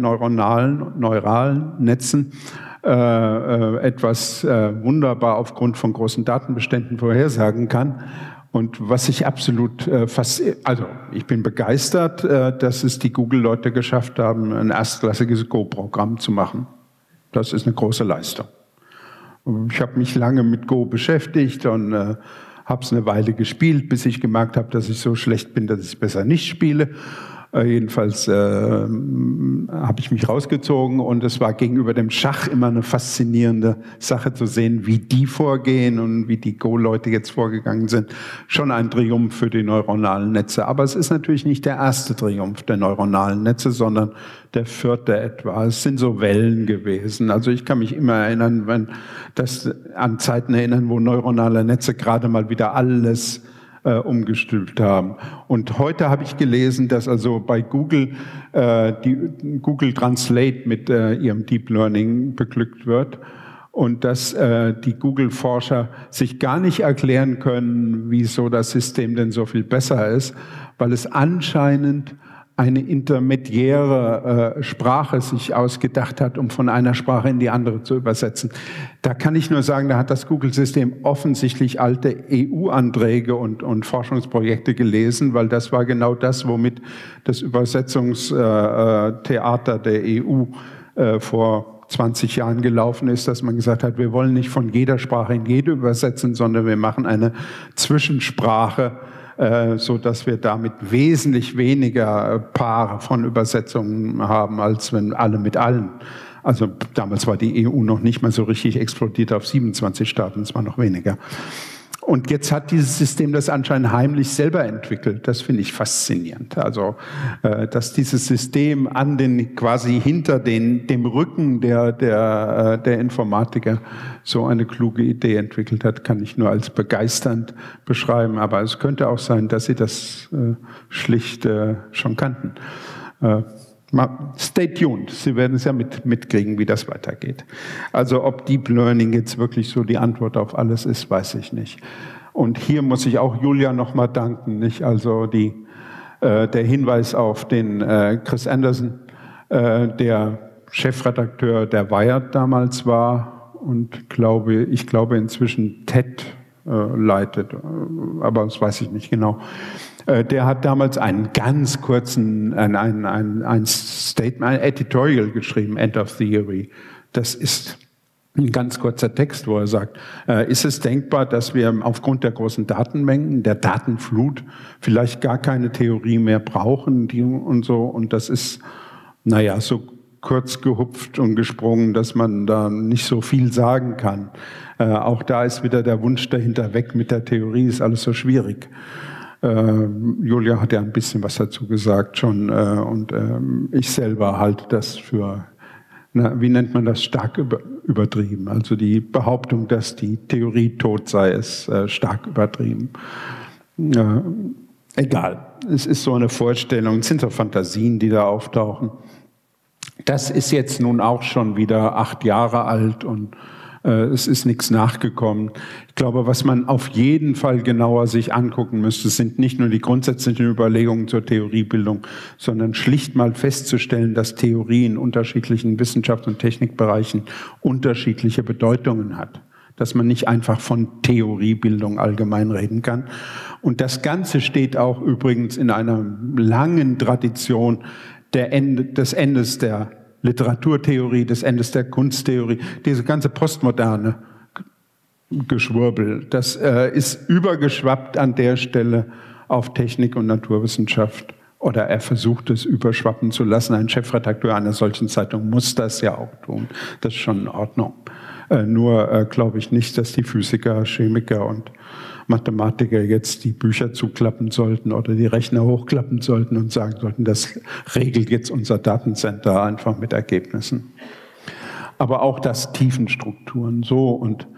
neuralen Netzen etwas wunderbar aufgrund von großen Datenbeständen vorhersagen kann. Und was ich absolut also ich bin begeistert, dass es die Google-Leute geschafft haben, ein erstklassiges Go-Programm zu machen. Das ist eine große Leistung. Ich habe mich lange mit Go beschäftigt und habe es eine Weile gespielt, bis ich gemerkt habe, dass ich so schlecht bin, dass ich es besser nicht spiele. Jedenfalls habe ich mich rausgezogen und es war gegenüber dem Schach immer eine faszinierende Sache zu sehen, wie die vorgehen und wie die Go-Leute jetzt vorgegangen sind. Schon ein Triumph für die neuronalen Netze. Aber es ist natürlich nicht der erste Triumph der neuronalen Netze, sondern der vierte etwa. Es sind so Wellen gewesen. Also ich kann mich immer erinnern, an Zeiten erinnern, wo neuronale Netze gerade mal wieder alles umgestülpt haben. Und heute habe ich gelesen, dass also bei Google die Google Translate mit ihrem Deep Learning beglückt wird und dass die Google-Forscher sich gar nicht erklären können, wieso das System denn so viel besser ist, weil es anscheinend eine intermediäre Sprache sich ausgedacht hat, um von einer Sprache in die andere zu übersetzen. Da kann ich nur sagen, da hat das Google-System offensichtlich alte EU-Anträge und Forschungsprojekte gelesen, weil das war genau das, womit das Übersetzungstheater der EU vor 20 Jahren gelaufen ist, dass man gesagt hat, wir wollen nicht von jeder Sprache in jede übersetzen, sondern wir machen eine Zwischensprache, so dass wir damit wesentlich weniger Paare von Übersetzungen haben, als wenn alle mit allen. Also damals war die EU noch nicht mal so richtig explodiert auf 27 Staaten, es war noch weniger. Und jetzt hat dieses System das anscheinend heimlich selber entwickelt. Das finde ich faszinierend. Also, dass dieses System quasi hinter dem Rücken der Informatiker so eine kluge Idee entwickelt hat, kann ich nur als begeisternd beschreiben. Aber es könnte auch sein, dass sie das schlicht schon kannten. Stay tuned. Sie werden es ja mitkriegen, wie das weitergeht. Also ob Deep Learning jetzt wirklich so die Antwort auf alles ist, weiß ich nicht. Und hier muss ich auch Julia nochmal danken. Nicht? Also der Hinweis auf den Chris Anderson, der Chefredakteur der Wired damals war und ich glaube inzwischen TED leitet, aber das weiß ich nicht genau. Der hat damals einen ganz kurzen, ein Statement, ein Editorial geschrieben, End of Theory. Das ist ein ganz kurzer Text, wo er sagt, ist es denkbar, dass wir aufgrund der großen Datenmengen, der Datenflut, vielleicht gar keine Theorie mehr brauchen und so. Und das ist, so kurz gehupft und gesprungen, dass man da nicht so viel sagen kann. Auch da ist wieder der Wunsch dahinter, weg mit der Theorie, ist alles so schwierig. Julia hat ja ein bisschen was dazu gesagt schon und ich selber halte das für, wie nennt man das, stark übertrieben. Also die Behauptung, dass die Theorie tot sei, ist stark übertrieben. Egal, es ist so eine Vorstellung, es sind so Fantasien, die da auftauchen. Das ist jetzt nun auch schon wieder 8 Jahre alt und es ist nichts nachgekommen. Ich glaube, was man auf jeden Fall genauer sich angucken müsste, sind nicht nur die grundsätzlichen Überlegungen zur Theoriebildung, sondern schlicht mal festzustellen, dass Theorie in unterschiedlichen Wissenschafts- und Technikbereichen unterschiedliche Bedeutungen hat. Dass man nicht einfach von Theoriebildung allgemein reden kann. Und das Ganze steht auch übrigens in einer langen Tradition des Endes der Literaturtheorie, des Endes der Kunsttheorie, diese ganze postmoderne Geschwurbel, das ist übergeschwappt an der Stelle auf Technik und Naturwissenschaft. Oder er versucht es überschwappen zu lassen. Ein Chefredakteur einer solchen Zeitung muss das ja auch tun. Das ist schon in Ordnung. Nur glaube ich nicht, dass die Physiker, Chemiker und Mathematiker jetzt die Bücher zuklappen sollten oder die Rechner hochklappen sollten und sagen sollten, das regelt jetzt unser Datencenter einfach mit Ergebnissen. Aber auch das Tiefenstrukturen so und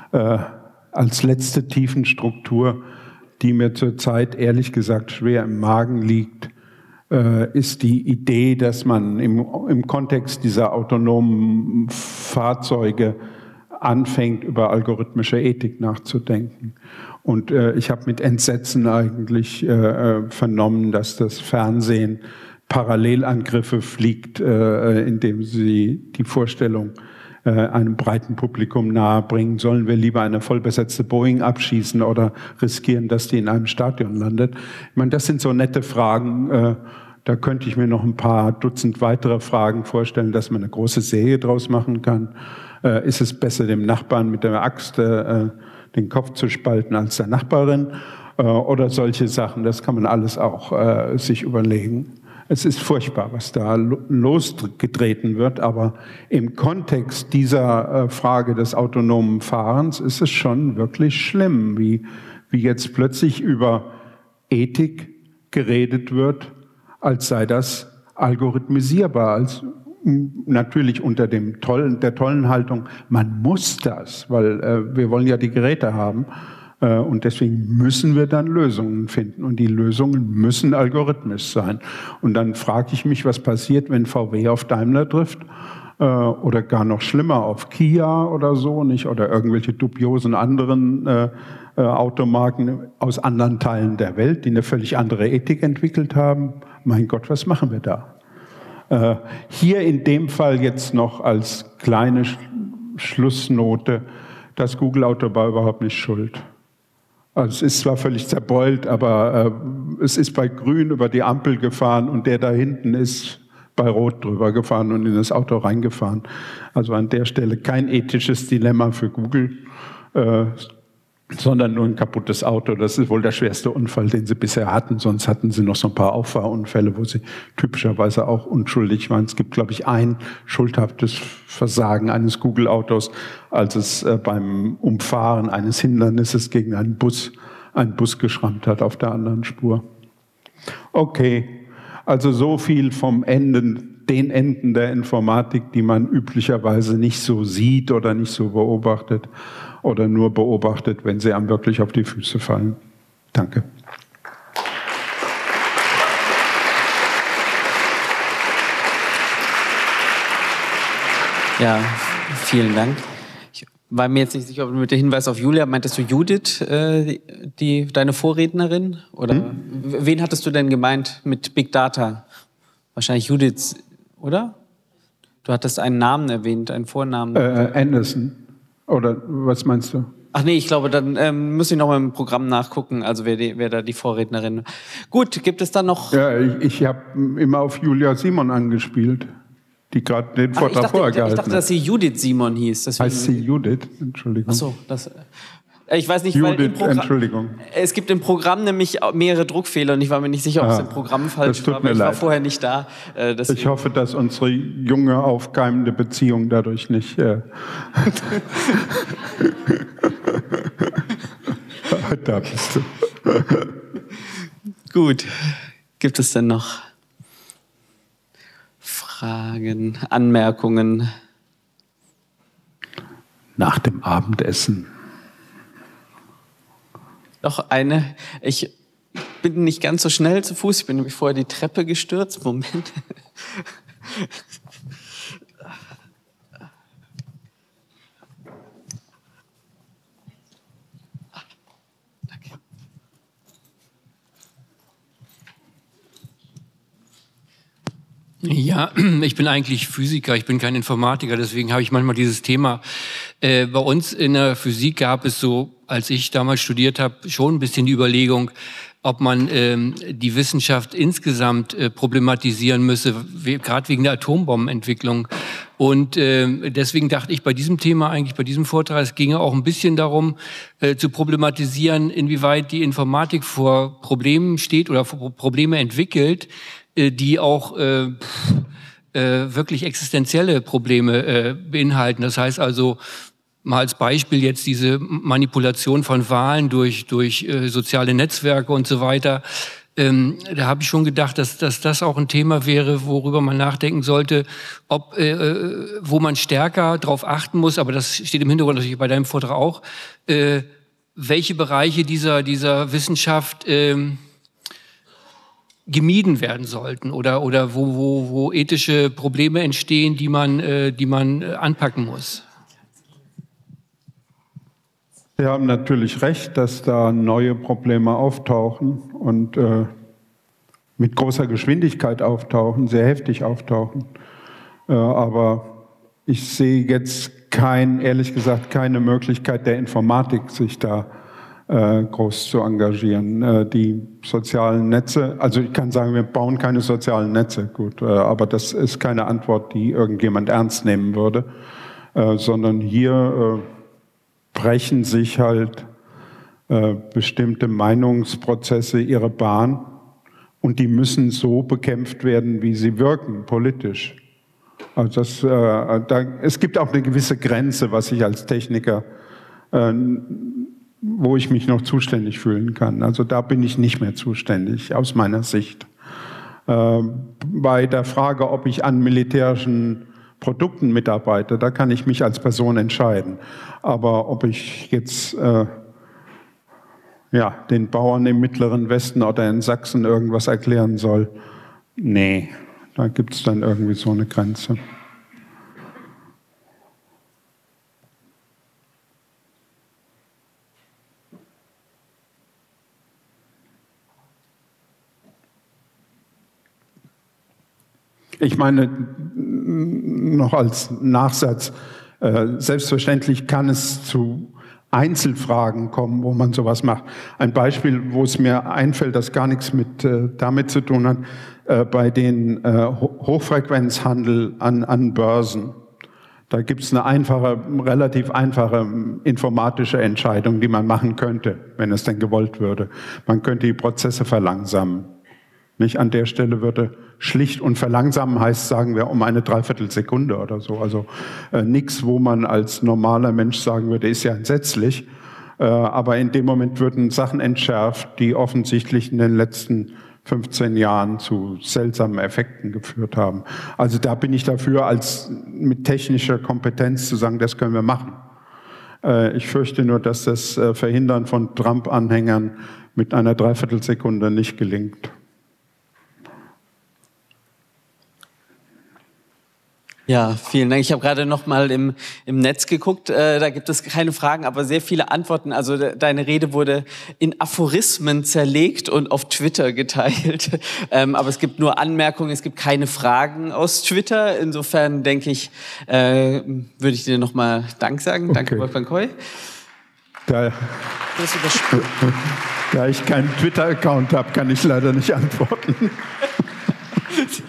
als letzte Tiefenstruktur, die mir zurzeit ehrlich gesagt schwer im Magen liegt, ist die Idee, dass man im Kontext dieser autonomen Fahrzeuge anfängt, über algorithmische Ethik nachzudenken. Und ich habe mit Entsetzen eigentlich vernommen, dass das Fernsehen Parallelangriffe fliegt, indem sie die Vorstellung einem breiten Publikum nahebringen. Sollen wir lieber eine vollbesetzte Boeing abschießen oder riskieren, dass die in einem Stadion landet? Ich meine, das sind so nette Fragen. Da könnte ich mir noch ein paar Dutzend weitere Fragen vorstellen, dass man eine große Serie draus machen kann. Ist es besser, dem Nachbarn mit der Axt den Kopf zu spalten als der Nachbarin? Oder solche Sachen, das kann man alles auch sich überlegen. Es ist furchtbar, was da losgetreten wird, aber im Kontext dieser Frage des autonomen Fahrens ist es schon wirklich schlimm, wie jetzt plötzlich über Ethik geredet wird, als sei das algorithmisierbar, als natürlich unter der tollen Haltung, man muss das, weil wir wollen ja die Geräte haben. Und deswegen müssen wir dann Lösungen finden. Und die Lösungen müssen algorithmisch sein. Und dann frage ich mich, was passiert, wenn VW auf Daimler trifft oder gar noch schlimmer auf Kia oder so, nicht? Oder irgendwelche dubiosen anderen Automarken aus anderen Teilen der Welt, die eine völlig andere Ethik entwickelt haben. Mein Gott, was machen wir da? Hier in dem Fall jetzt noch als kleine Schlussnote, das Google-Auto war überhaupt nicht schuld. Also es ist zwar völlig zerbeult, aber es ist bei Grün über die Ampel gefahren und der da hinten ist bei Rot drüber gefahren und in das Auto reingefahren. Also an der Stelle kein ethisches Dilemma für Google, sondern nur ein kaputtes Auto. Das ist wohl der schwerste Unfall, den sie bisher hatten. Sonst hatten sie noch so ein paar Auffahrunfälle, wo sie typischerweise auch unschuldig waren. Es gibt, glaube ich, ein schuldhaftes Versagen eines Google-Autos, als es beim Umfahren eines Hindernisses gegen einen Bus geschrammt hat auf der anderen Spur. Okay, also so viel vom den Enden der Informatik, die man üblicherweise nicht so sieht oder nicht so beobachtet. Oder nur beobachtet, wenn sie einem wirklich auf die Füße fallen. Danke. Ja, vielen Dank. Ich war mir jetzt nicht sicher, ob du mit dem Hinweis auf Julia, meintest du Judith, deine Vorrednerin? Oder wen hattest du denn gemeint mit Big Data? Wahrscheinlich Judith, oder? Du hattest einen Namen erwähnt, einen Vornamen. Anderson. Oder was meinst du? Ach nee, ich glaube, dann muss ich noch mal im Programm nachgucken, also wer da die Vorrednerin. Gut, gibt es dann noch... Ja, ich habe immer auf Julia Simon angespielt, die gerade den Vortrag vorher gehalten hat. Ich dachte, dass sie Judith Simon hieß. Deswegen... Heißt sie Judith? Entschuldigung. Ach so, ich weiß nicht, Judith, weil Entschuldigung. Es gibt im Programm nämlich mehrere Druckfehler und ich war mir nicht sicher, ob es im Programm falsch war, weil ich war vorher nicht da. Ich hoffe, dass unsere junge, aufkeimende Beziehung dadurch nicht... Da bist du. Gut. Gibt es denn noch Fragen, Anmerkungen? Nach dem Abendessen. Noch eine. Ich bin nicht ganz so schnell zu Fuß. Ich bin nämlich vorher die Treppe gestürzt. Moment. Ja, ich bin eigentlich Physiker, ich bin kein Informatiker, deswegen habe ich manchmal dieses Thema. Bei uns in der Physik gab es so, als ich damals studiert habe, schon ein bisschen die Überlegung, ob man die Wissenschaft insgesamt problematisieren müsse, gerade wegen der Atombombenentwicklung. Und deswegen dachte ich bei diesem Thema eigentlich, bei diesem Vortrag, es ginge auch ein bisschen darum, zu problematisieren, inwieweit die Informatik vor Problemen steht oder vor Probleme entwickelt, die auch wirklich existenzielle Probleme beinhalten. Das heißt also, mal als Beispiel jetzt diese Manipulation von Wahlen durch soziale Netzwerke und so weiter. Da habe ich schon gedacht, dass das auch ein Thema wäre, worüber man nachdenken sollte, wo man stärker darauf achten muss, aber das steht im Hintergrund natürlich bei deinem Vortrag auch, welche Bereiche dieser Wissenschaft gemieden werden sollten oder wo ethische Probleme entstehen, die man anpacken muss. Sie haben natürlich recht, dass da neue Probleme auftauchen und mit großer Geschwindigkeit auftauchen, sehr heftig auftauchen. Aber ich sehe jetzt ehrlich gesagt, keine Möglichkeit der Informatik, sich da groß zu engagieren. Die sozialen Netze, also ich kann sagen, wir bauen keine sozialen Netze, gut, aber das ist keine Antwort, die irgendjemand ernst nehmen würde, sondern hier brechen sich halt bestimmte Meinungsprozesse ihre Bahn und die müssen so bekämpft werden, wie sie wirken, politisch. Also es gibt auch eine gewisse Grenze, was ich als Techniker, wo ich mich noch zuständig fühlen kann. Also da bin ich nicht mehr zuständig, aus meiner Sicht. Bei der Frage, ob ich an militärischen Produkten mitarbeite, da kann ich mich als Person entscheiden. Aber ob ich jetzt den Bauern im Mittleren Westen oder in Sachsen irgendwas erklären soll, nee, da gibt es dann irgendwie so eine Grenze. Ich meine, noch als Nachsatz, selbstverständlich kann es zu Einzelfragen kommen, wo man sowas macht. Ein Beispiel, wo es mir einfällt, das gar nichts damit zu tun hat, bei den Hochfrequenzhandel an Börsen. Da gibt es eine relativ einfache informatische Entscheidung, die man machen könnte, wenn es denn gewollt würde. Man könnte die Prozesse verlangsamen. Nicht an der Stelle würde schlicht und verlangsamen heißt, sagen wir, um eine Dreiviertelsekunde oder so. Also nichts, wo man als normaler Mensch sagen würde, ist ja entsetzlich. Aber in dem Moment würden Sachen entschärft, die offensichtlich in den letzten 15 Jahren zu seltsamen Effekten geführt haben. Also da bin ich dafür, mit technischer Kompetenz zu sagen, das können wir machen. Ich fürchte nur, dass das Verhindern von Trump-Anhängern mit einer Dreiviertelsekunde nicht gelingt. Ja, vielen Dank. Ich habe gerade noch mal im Netz geguckt. Da gibt es keine Fragen, aber sehr viele Antworten. Also deine Rede wurde in Aphorismen zerlegt und auf Twitter geteilt. Aber es gibt nur Anmerkungen, es gibt keine Fragen aus Twitter. Insofern denke ich, würde ich dir noch mal Dank sagen. Okay. Danke, Wolfgang Koy. Da ich keinen Twitter-Account habe, kann ich leider nicht antworten.